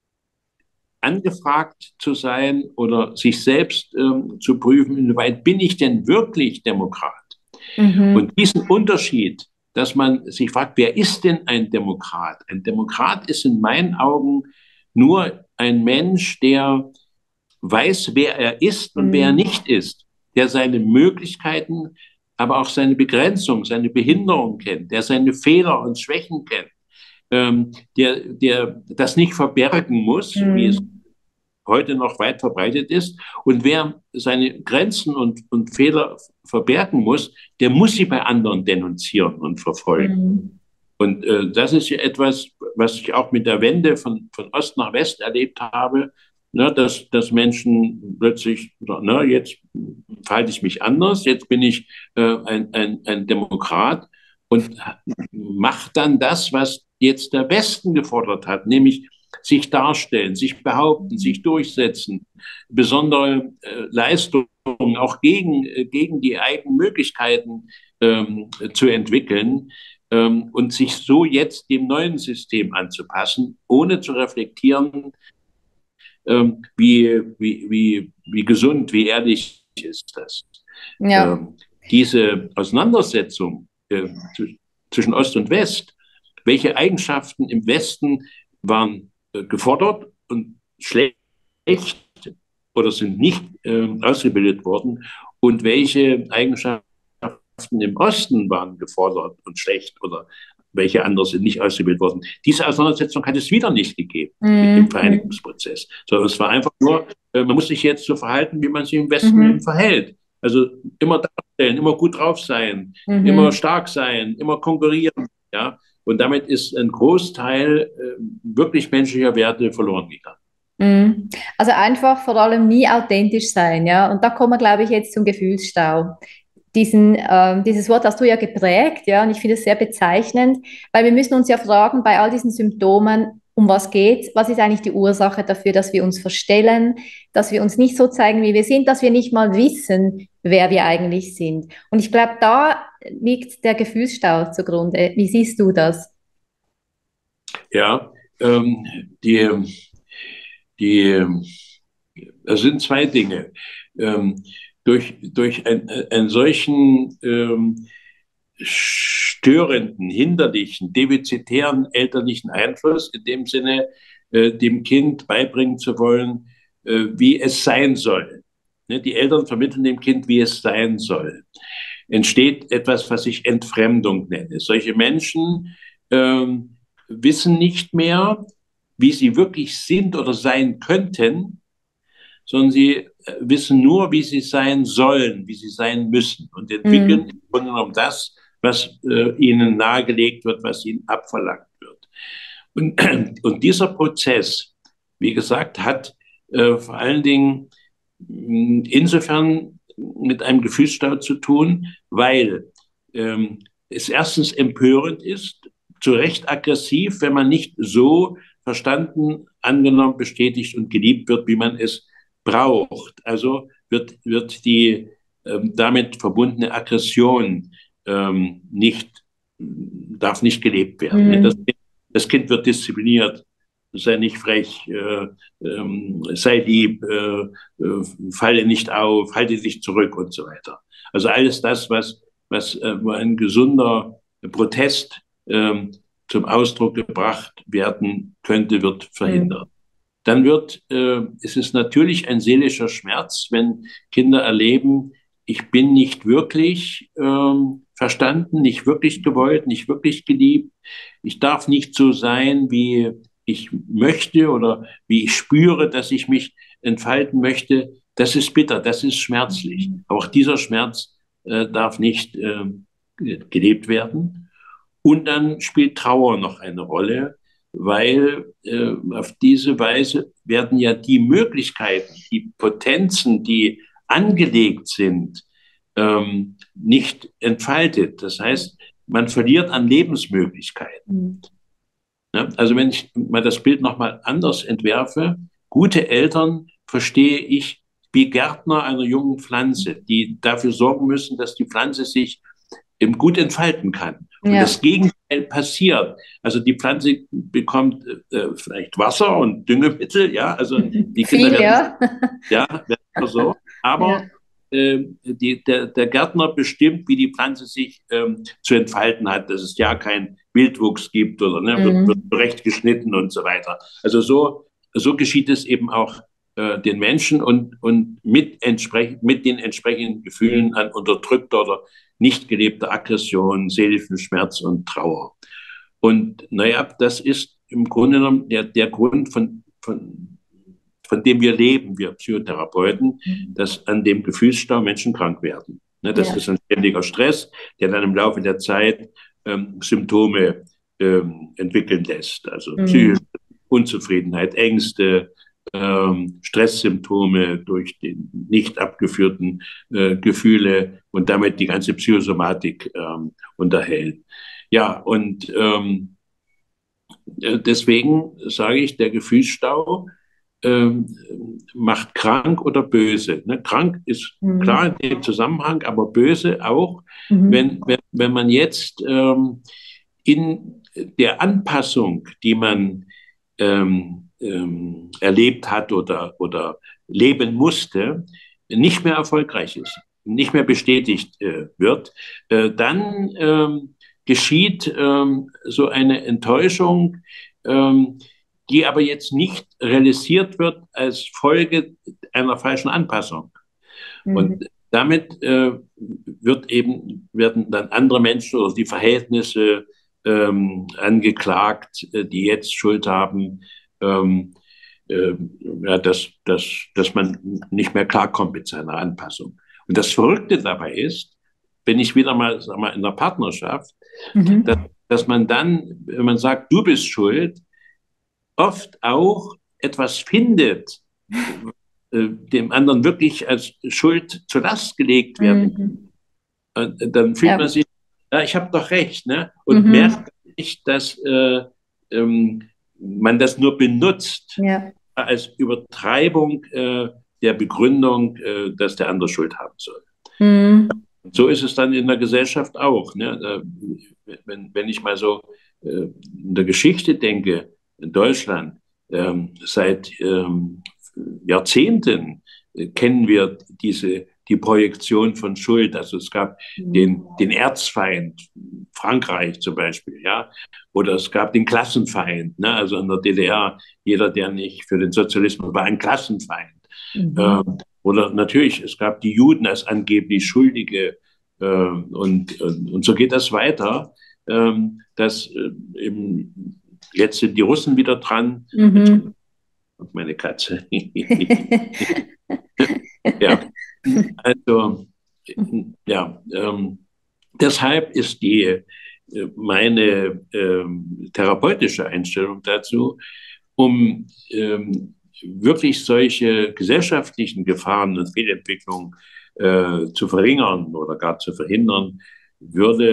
angefragt zu sein oder sich selbst ähm, zu prüfen, inwieweit bin ich denn wirklich Demokrat? Mhm. Und diesen Unterschied, dass man sich fragt, wer ist denn ein Demokrat? Ein Demokrat ist in meinen Augen nur ein Mensch, der weiß, wer er ist und mhm. wer er nicht ist, der seine Möglichkeiten, aber auch seine Begrenzung, seine Behinderung kennt, der seine Fehler und Schwächen kennt, ähm, der, der das nicht verbergen muss, mhm. wie es heute noch weit verbreitet ist. Und wer seine Grenzen und, und Fehler verbergen muss, der muss sie bei anderen denunzieren und verfolgen. Mhm. Und äh, das ist ja etwas, was ich auch mit der Wende von, von Ost nach West erlebt habe, ne, dass, dass Menschen plötzlich, ne, jetzt verhalte ich mich anders, jetzt bin ich äh, ein, ein, ein Demokrat und mache dann das, was jetzt der Westen gefordert hat, nämlich sich darstellen, sich behaupten, sich durchsetzen, besondere äh, Leistungen auch gegen, äh, gegen die eigenen Möglichkeiten ähm, zu entwickeln ähm, und sich so jetzt dem neuen System anzupassen, ohne zu reflektieren, ähm, wie, wie, wie, wie gesund, wie ehrlich ist das. Ja. Ähm, diese Auseinandersetzung äh, zwischen Ost und West, welche Eigenschaften im Westen waren gefordert und schlecht oder sind nicht äh, ausgebildet worden und welche Eigenschaften im Osten waren gefordert und schlecht oder welche andere sind nicht ausgebildet worden. Diese Auseinandersetzung hat es wieder nicht gegeben mhm. im Vereinigungsprozess, sondern es war einfach nur, äh, man muss sich jetzt so verhalten, wie man sich im Westen mhm. verhält. Also immer darstellen, immer gut drauf sein, mhm. immer stark sein, immer konkurrieren, ja. Und damit ist ein Großteil äh, wirklich menschlicher Werte verloren gegangen. Also einfach vor allem nie authentisch sein, ja. Und da kommen wir, glaube ich, jetzt zum Gefühlsstau. Diesen, äh, dieses Wort hast du ja geprägt, ja, und ich finde es sehr bezeichnend, weil wir müssen uns ja fragen, bei all diesen Symptomen, um was geht's? Was ist eigentlich die Ursache dafür, dass wir uns verstellen, dass wir uns nicht so zeigen, wie wir sind, dass wir nicht mal wissen, wer wir eigentlich sind? Und ich glaube, da liegt der Gefühlsstau zugrunde. Wie siehst du das? Ja, ähm, die, die, das sind zwei Dinge. Ähm, durch, durch ein, einen solchen ähm, störenden, hinderlichen, defizitären elterlichen Einfluss, in dem Sinne, äh, dem Kind beibringen zu wollen, äh, wie es sein soll. Ne, die Eltern vermitteln dem Kind, wie es sein soll. Entsteht etwas, was ich Entfremdung nenne. Solche Menschen ähm, wissen nicht mehr, wie sie wirklich sind oder sein könnten, sondern sie wissen nur, wie sie sein sollen, wie sie sein müssen und entwickeln mhm. im Grunde genommen das, was äh, ihnen nahegelegt wird, was ihnen abverlangt wird. Und, und dieser Prozess, wie gesagt, hat äh, vor allen Dingen mh, insofern mit einem Gefühlsstau zu tun, weil ähm, es erstens empörend ist, zu Recht aggressiv, wenn man nicht so verstanden, angenommen, bestätigt und geliebt wird, wie man es braucht. Also wird, wird die ähm, damit verbundene Aggression ähm, nicht, darf nicht gelebt werden. Mhm. Das, das Kind wird diszipliniert, sei nicht frech, äh, ähm, sei lieb, äh, äh, falle nicht auf, halte dich zurück und so weiter. Also alles das, was, was äh, ein gesunder Protest ähm, zum Ausdruck gebracht werden könnte, wird verhindert. Mhm. Dann wird, äh, es ist natürlich ein seelischer Schmerz, wenn Kinder erleben, ich bin nicht wirklich ähm, verstanden, nicht wirklich gewollt, nicht wirklich geliebt. Ich darf nicht so sein, wie ich möchte oder wie ich spüre, dass ich mich entfalten möchte. Das ist bitter, das ist schmerzlich. Auch dieser Schmerz äh, darf nicht äh, gelebt werden. Und dann spielt Trauer noch eine Rolle, weil äh, auf diese Weise werden ja die Möglichkeiten, die Potenzen, die angelegt sind, ähm, nicht entfaltet. Das heißt, man verliert an Lebensmöglichkeiten. Mhm. Ja, also wenn ich mal das Bild nochmal anders entwerfe, gute Eltern verstehe ich wie Gärtner einer jungen Pflanze, die dafür sorgen müssen, dass die Pflanze sich eben gut entfalten kann. Und ja. das Gegenteil passiert. Also die Pflanze bekommt äh, vielleicht Wasser und Düngemittel, ja, also die Kinder Viel, werden, ja. ja, werden versorgt, aber ja. äh, die, der, der Gärtner bestimmt, wie die Pflanze sich ähm, zu entfalten hat, dass es ja kein Wildwuchs gibt oder ne, mhm. wird, wird zurecht geschnitten und so weiter. Also so, so geschieht es eben auch äh, den Menschen und, und mit, entsprech mit den entsprechenden Gefühlen an unterdrückter oder nicht gelebter Aggression, seelischen Schmerz und Trauer. Und naja, das ist im Grunde genommen der, der Grund, von, von, von dem wir leben, wir Psychotherapeuten, mhm. dass an dem Gefühlsstau Menschen krank werden. Ne, das ja. ist ein ständiger Stress, der dann im Laufe der Zeit ähm, Symptome ähm, entwickeln lässt. Also mhm. psychische Unzufriedenheit, Ängste, Ähm, Stresssymptome durch die nicht abgeführten äh, Gefühle und damit die ganze Psychosomatik ähm, unterhält. Ja, und ähm, deswegen sage ich, der Gefühlsstau ähm, macht krank oder böse. Ne? Krank ist mhm. klar in dem Zusammenhang, aber böse auch, mhm. wenn, wenn, wenn man jetzt ähm, in der Anpassung, die man ähm, ähm, erlebt hat oder, oder leben musste, nicht mehr erfolgreich ist, nicht mehr bestätigt äh, wird, äh, dann ähm, geschieht ähm, so eine Enttäuschung, ähm, die aber jetzt nicht realisiert wird als Folge einer falschen Anpassung. Mhm. Und damit äh, wird eben, werden dann andere Menschen oder die Verhältnisse ähm, angeklagt, äh, die jetzt Schuld haben, ähm, äh, ja, dass, dass, dass man nicht mehr klarkommt mit seiner Anpassung. Und das Verrückte dabei ist, wenn ich wieder mal, sag mal in der Partnerschaft, mhm. dass, dass man dann, wenn man sagt, du bist schuld, oft auch etwas findet, äh, dem anderen wirklich als Schuld zur Last gelegt werden. Mhm. Und dann fühlt ja. man sich, ja, ich habe doch recht, ne? Und mhm. merkt nicht, dass äh, ähm, man das nur benutzt ja. als Übertreibung äh, der Begründung, äh, dass der andere Schuld haben soll. Mhm. So ist es dann in der Gesellschaft auch. Ne? Wenn, wenn ich mal so äh, in der Geschichte denke, in Deutschland, ähm, seit ähm, Jahrzehnten äh, kennen wir diese die Projektion von Schuld. Also es gab den, den Erzfeind, Frankreich zum Beispiel, ja, oder es gab den Klassenfeind, ne? Also in der D D R, jeder, der nicht für den Sozialismus war, ein Klassenfeind. Mhm. Ähm, oder natürlich, es gab die Juden als angeblich Schuldige ähm, und, und, und so geht das weiter, ähm, dass äh, eben, jetzt sind die Russen wieder dran. Mhm. Und meine Katze. Ja. Also, ja, ähm, deshalb ist die, äh, meine ähm, therapeutische Einstellung dazu, um ähm, wirklich solche gesellschaftlichen Gefahren und Fehlentwicklungen äh, zu verringern oder gar zu verhindern, würde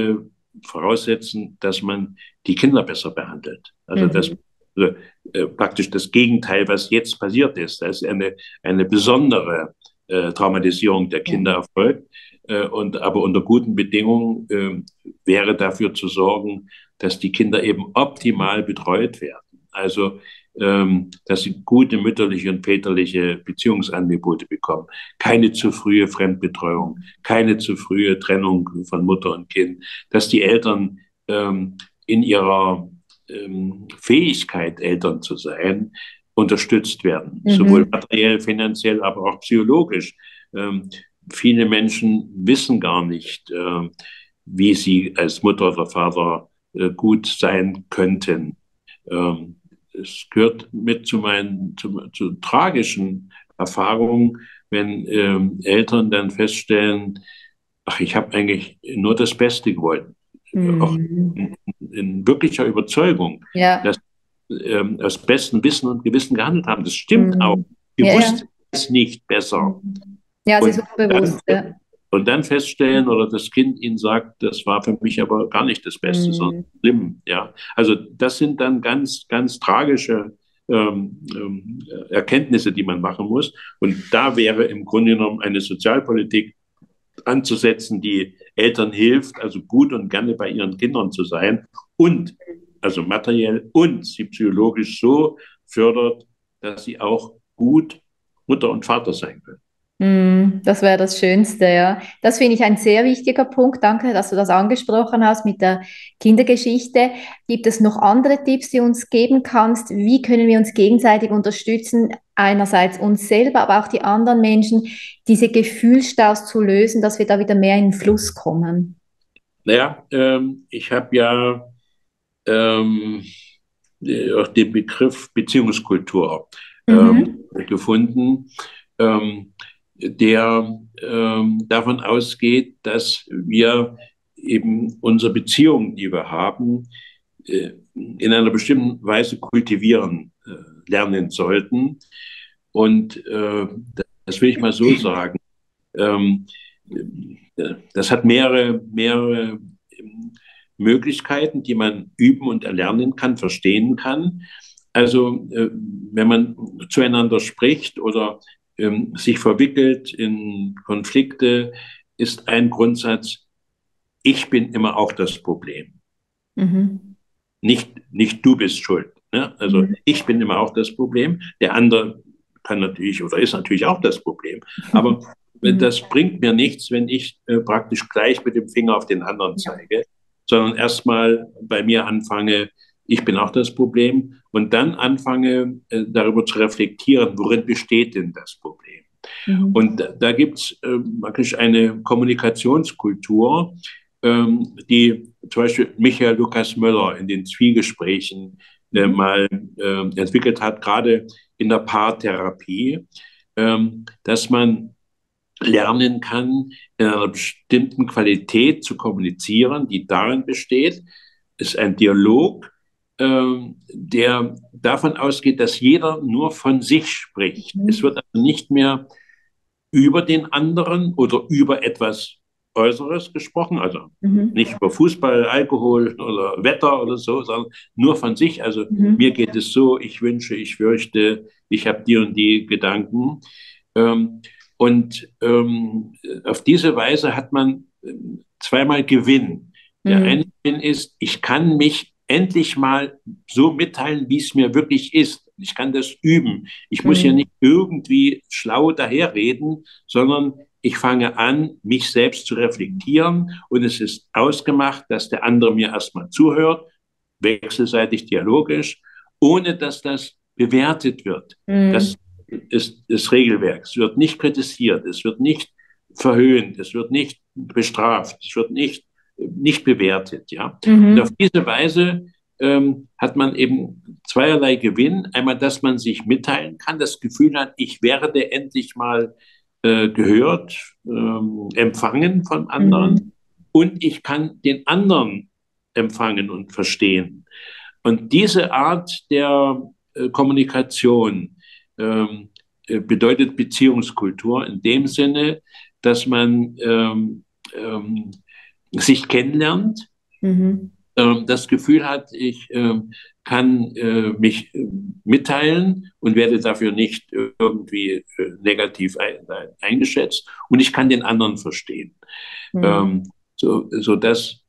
voraussetzen, dass man die Kinder besser behandelt. Also Mhm. das also, äh, praktisch das Gegenteil, was jetzt passiert ist. Da ist eine, eine besondere äh, Traumatisierung der Kinder erfolgt. Äh, und, aber unter guten Bedingungen äh, wäre dafür zu sorgen, dass die Kinder eben optimal betreut werden. Also, ähm, dass sie gute mütterliche und väterliche Beziehungsangebote bekommen. Keine zu frühe Fremdbetreuung, keine zu frühe Trennung von Mutter und Kind, dass die Eltern ähm, in ihrer ähm, Fähigkeit, Eltern zu sein, unterstützt werden. Mhm. Sowohl materiell, finanziell, aber auch psychologisch. Ähm, viele Menschen wissen gar nicht, äh, wie sie als Mutter oder Vater äh, gut sein könnten. Ähm, es gehört mit zu meinen zu, zu tragischen Erfahrungen, wenn ähm, Eltern dann feststellen, ach, ich habe eigentlich nur das Beste gewollt. Mhm. Auch in, in wirklicher Überzeugung, Ja. dass ähm, aus bestem Wissen und Gewissen gehandelt haben. Das stimmt Mhm. auch. Die Ja, ja. wussten es nicht besser. Ja, es ist Und unbewusst. dann, Ja. und dann feststellen oder das Kind ihnen sagt, das war für mich aber gar nicht das Beste, sondern Mhm. schlimm. Ja, also das sind dann ganz, ganz tragische ähm, ähm, Erkenntnisse, die man machen muss. Und da wäre im Grunde genommen eine Sozialpolitik anzusetzen, die Eltern hilft, also gut und gerne bei ihren Kindern zu sein und also materiell und sie psychologisch so fördert, dass sie auch gut Mutter und Vater sein können. Mm, Das wäre das Schönste, ja. Das finde ich ein sehr wichtiger Punkt. Danke, dass du das angesprochen hast mit der Kindergeschichte. Gibt es noch andere Tipps, die du uns geben kannst? Wie können wir uns gegenseitig unterstützen? Einerseits uns selber, aber auch die anderen Menschen, diese Gefühlsstaus zu lösen, dass wir da wieder mehr in den Fluss kommen. Naja, ähm, ich habe ja ähm, auch den Begriff Beziehungskultur ähm, Mhm. gefunden, ähm, der ähm, davon ausgeht, dass wir eben unsere Beziehungen, die wir haben, äh, in einer bestimmten Weise kultivieren äh, lernen sollten. Und äh, das will ich mal so sagen. Ähm, das hat mehrere, mehrere Möglichkeiten, die man üben und erlernen kann, verstehen kann. Also äh, wenn man zueinander spricht oder ähm, sich verwickelt in Konflikte, ist ein Grundsatz, ich bin immer auch das Problem. Mhm. Nicht, nicht du bist schuld. Ne? Also Mhm. ich bin immer auch das Problem. Der andere kann natürlich oder ist natürlich auch das Problem. Aber Mhm. das bringt mir nichts, wenn ich äh, praktisch gleich mit dem Finger auf den anderen zeige, sondern erstmal bei mir anfange, ich bin auch das Problem und dann anfange äh, darüber zu reflektieren, worin besteht denn das Problem. Mhm. Und da, da gibt es äh, praktisch eine Kommunikationskultur, ähm, die zum Beispiel Michael Lukas Möller in den Zwiegesprächen äh, Mhm. mal äh, entwickelt hat, gerade in der Paartherapie, ähm, dass man lernen kann, in einer bestimmten Qualität zu kommunizieren, die darin besteht, ist ein Dialog, ähm, der davon ausgeht, dass jeder nur von sich spricht. Es Mhm. wird also nicht mehr über den anderen oder über etwas Äußeres gesprochen, also Mhm. nicht über Fußball, Alkohol oder Wetter oder so, sondern nur von sich. Also Mhm. mir geht es so, ich wünsche, ich fürchte, ich habe die und die Gedanken. Ähm, und ähm, auf diese Weise hat man ähm, zweimal Gewinn. Der eine Mhm. Gewinn ist, ich kann mich endlich mal so mitteilen, wie es mir wirklich ist. Ich kann das üben. Ich muss ja Mhm. nicht irgendwie schlau daherreden, sondern ich fange an, mich selbst zu reflektieren und es ist ausgemacht, dass der andere mir erstmal zuhört, wechselseitig dialogisch, ohne dass das bewertet wird. Das Mhm. ist das Regelwerk. Es wird nicht kritisiert, es wird nicht verhöhnt, es wird nicht bestraft, es wird nicht, nicht bewertet. Ja? Und auf Mhm. diese Weise ähm, hat man eben zweierlei Gewinn. Einmal, dass man sich mitteilen kann, das Gefühl hat, ich werde endlich mal äh, gehört, ähm, empfangen von anderen Mhm. und ich kann den anderen empfangen und verstehen. Und diese Art der äh, Kommunikation ähm, äh, bedeutet Beziehungskultur in dem Sinne, dass man ähm, ähm, sich kennenlernt, Mhm. äh, das Gefühl hat, ich äh, kann äh, mich äh, mitteilen und werde dafür nicht irgendwie äh, negativ ein, ein, eingeschätzt und ich kann den anderen verstehen. Mhm. Ähm, so, so dass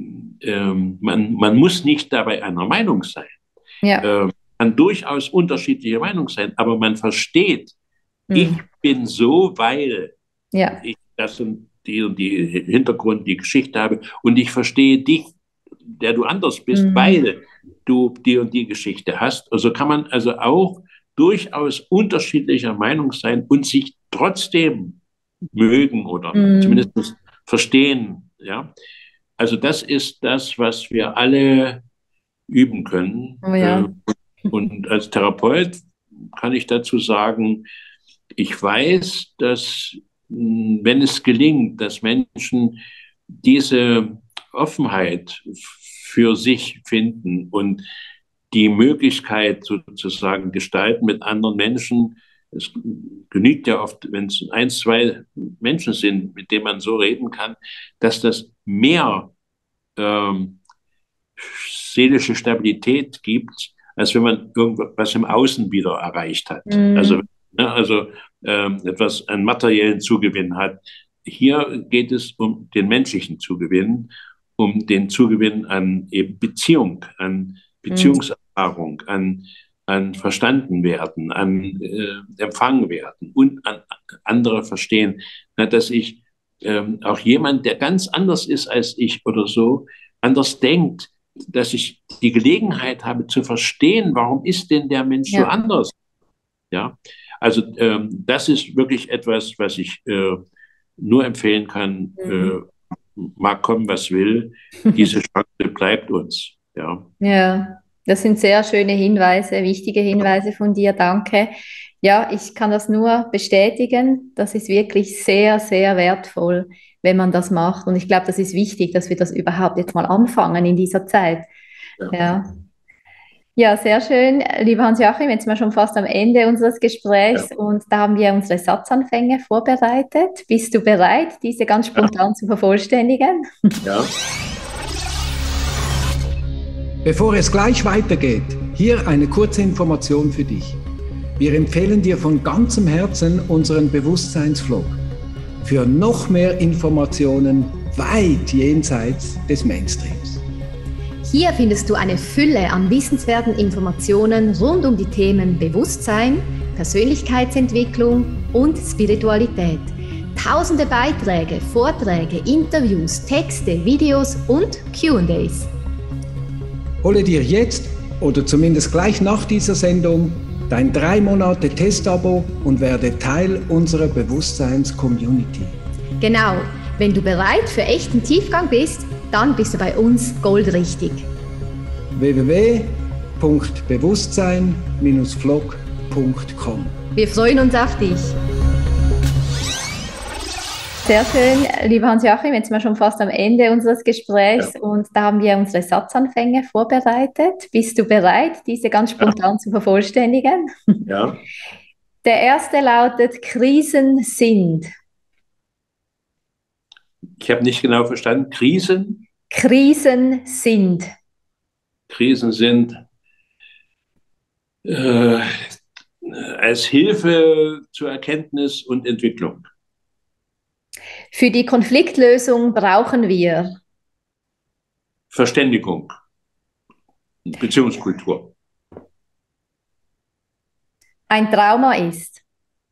ähm, man, man muss nicht dabei einer Meinung sein. Ja. Ähm, kann durchaus unterschiedliche Meinung sein, aber man versteht, ich Mhm. bin so, weil Ja. ich das und die und die Hintergrund, die Geschichte habe und ich verstehe dich, der du anders bist, Mhm. weil du die und die Geschichte hast. Also kann man also auch durchaus unterschiedlicher Meinung sein und sich trotzdem mögen oder Mhm. zumindest verstehen. Ja, also das ist das, was wir alle üben können. Oh Äh, ja. Und als Therapeut kann ich dazu sagen, ich weiß, dass mh, wenn es gelingt, dass Menschen diese Offenheit für sich finden und die Möglichkeit sozusagen gestalten mit anderen Menschen, es genügt ja oft, wenn es ein, zwei Menschen sind, mit denen man so reden kann, dass das mehr ähm, seelische Stabilität gibt, als wenn man irgendwas im Außen wieder erreicht hat. Also, Mhm. ne, also ähm, etwas an materiellen Zugewinn hat. Hier geht es um den menschlichen Zugewinn, um den Zugewinn an eben Beziehung, an Mhm. Beziehungserfahrung, an, an verstanden werden, an äh, empfangen werden und an andere verstehen. Na, dass ich ähm, auch jemand, der ganz anders ist als ich oder so, anders denkt, dass ich die Gelegenheit habe zu verstehen, warum ist denn der Mensch so Ja. anders? Ja, also ähm, das ist wirklich etwas, was ich äh, nur empfehlen kann. Äh, Mhm. mag kommen, was will. Diese Chance bleibt uns. Ja. Ja, das sind sehr schöne Hinweise, wichtige Hinweise von dir, danke. Ja, ich kann das nur bestätigen. Das ist wirklich sehr, sehr wertvoll, wenn man das macht. Und ich glaube, das ist wichtig, dass wir das überhaupt jetzt mal anfangen in dieser Zeit. Ja. Ja. Ja, sehr schön. Lieber Hans-Joachim, jetzt sind wir schon fast am Ende unseres Ja. Gesprächs und da haben wir unsere Satzanfänge vorbereitet. Bist du bereit, diese ganz spontan zu vervollständigen? Ja. Bevor es gleich weitergeht, hier eine kurze Information für dich. Wir empfehlen dir von ganzem Herzen unseren Bewusstseinsvlog. Für noch mehr Informationen weit jenseits des Mainstreams. Hier findest du eine Fülle an wissenswerten Informationen rund um die Themen Bewusstsein, Persönlichkeitsentwicklung und Spiritualität. Tausende Beiträge, Vorträge, Interviews, Texte, Videos und Q und A's. Hole dir jetzt oder zumindest gleich nach dieser Sendung dein drei Monate Testabo und werde Teil unserer Bewusstseins-Community. Genau, wenn du bereit für echten Tiefgang bist, dann bist du bei uns goldrichtig. w w w punkt bewusstsein Bindestrich vlog punkt com. Wir freuen uns auf dich. Sehr schön, lieber Hans-Joachim, jetzt sind wir schon fast am Ende unseres Gesprächs Ja. und da haben wir unsere Satzanfänge vorbereitet. Bist du bereit, diese ganz spontan zu vervollständigen? Ja. Der erste lautet: Krisen sind. Ich habe nicht genau verstanden. Krisen? Krisen sind. Krisen sind äh, als Hilfe zur Erkenntnis und Entwicklung. Für die Konfliktlösung brauchen wir Verständigung, Beziehungskultur. ein Trauma ist.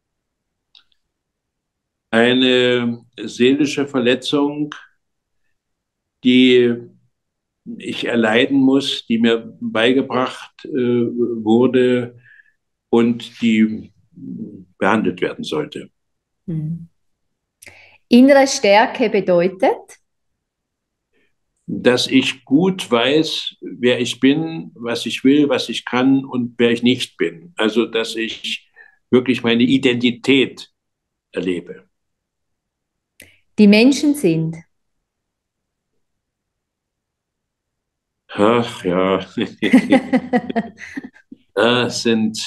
Eine seelische Verletzung, die ich erleiden muss, die mir beigebracht äh, wurde und die behandelt werden sollte. Hm. Innere Stärke bedeutet Dass ich gut weiß, wer ich bin, was ich will, was ich kann und wer ich nicht bin. Also, dass ich wirklich meine Identität erlebe. die Menschen sind. Ach ja, das sind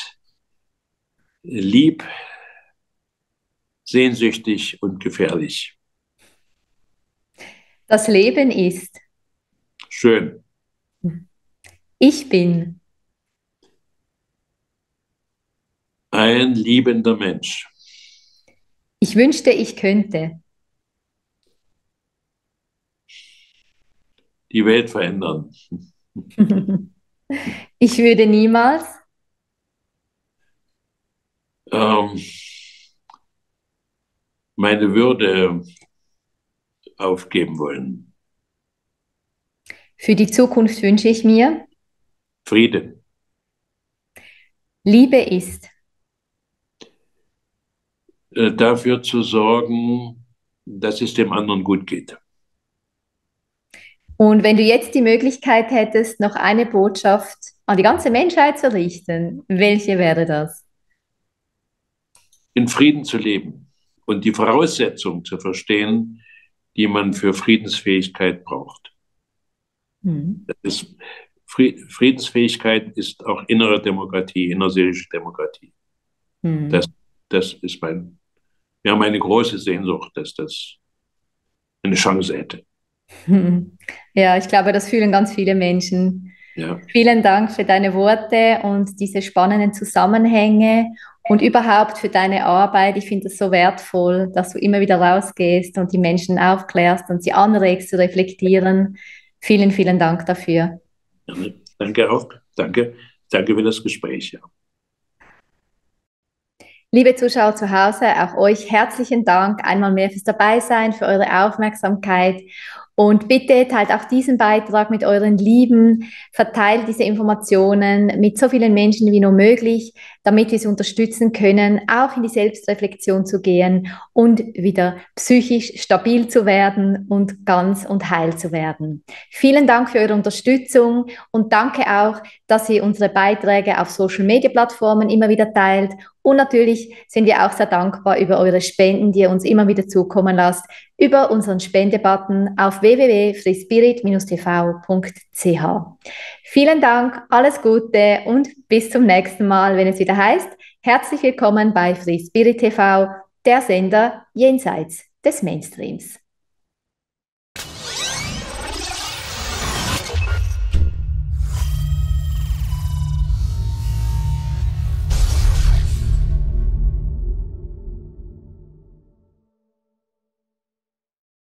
lieb, sehnsüchtig und gefährlich. Das Leben ist. Schön. Ich bin ein liebender Mensch. Ich wünschte, ich könnte die Welt verändern. Ich würde niemals ähm, meine Würde aufgeben wollen. Für die Zukunft wünsche ich mir Frieden. Liebe ist Äh, dafür zu sorgen, dass es dem anderen gut geht. Und wenn du jetzt die Möglichkeit hättest, noch eine Botschaft an die ganze Menschheit zu richten, welche wäre das? In Frieden zu leben und die Voraussetzungen zu verstehen, die man für Friedensfähigkeit braucht. Hm. Das ist, Friedensfähigkeit ist auch innere Demokratie, innerseelische Demokratie. Hm. Das, das ist mein, ja, meine große Sehnsucht, dass das eine Chance hätte. Ja, ich glaube, das fühlen ganz viele Menschen. Ja. Vielen Dank für deine Worte und diese spannenden Zusammenhänge und überhaupt für deine Arbeit. Ich finde es so wertvoll, dass du immer wieder rausgehst und die Menschen aufklärst und sie anregst zu reflektieren. Vielen, vielen Dank dafür. Ja, danke auch. Danke. Danke für das Gespräch. Ja. Liebe Zuschauer zu Hause, auch euch herzlichen Dank einmal mehr fürs Dabeisein, für eure Aufmerksamkeit. Und bitte teilt auch diesen Beitrag mit euren Lieben, verteilt diese Informationen mit so vielen Menschen wie nur möglich, damit wir sie unterstützen können, auch in die Selbstreflexion zu gehen und wieder psychisch stabil zu werden und ganz und heil zu werden. Vielen Dank für eure Unterstützung und danke auch, dass ihr unsere Beiträge auf Social-Media-Plattformen immer wieder teilt. Und natürlich sind wir auch sehr dankbar über eure Spenden, die ihr uns immer wieder zukommen lasst, über unseren Spendebutton auf w w w punkt freespirit t v punkt c h. Vielen Dank, alles Gute und bis zum nächsten Mal, wenn es wieder heißt, herzlich willkommen bei Free Spirit T V, der Sender jenseits des Mainstreams.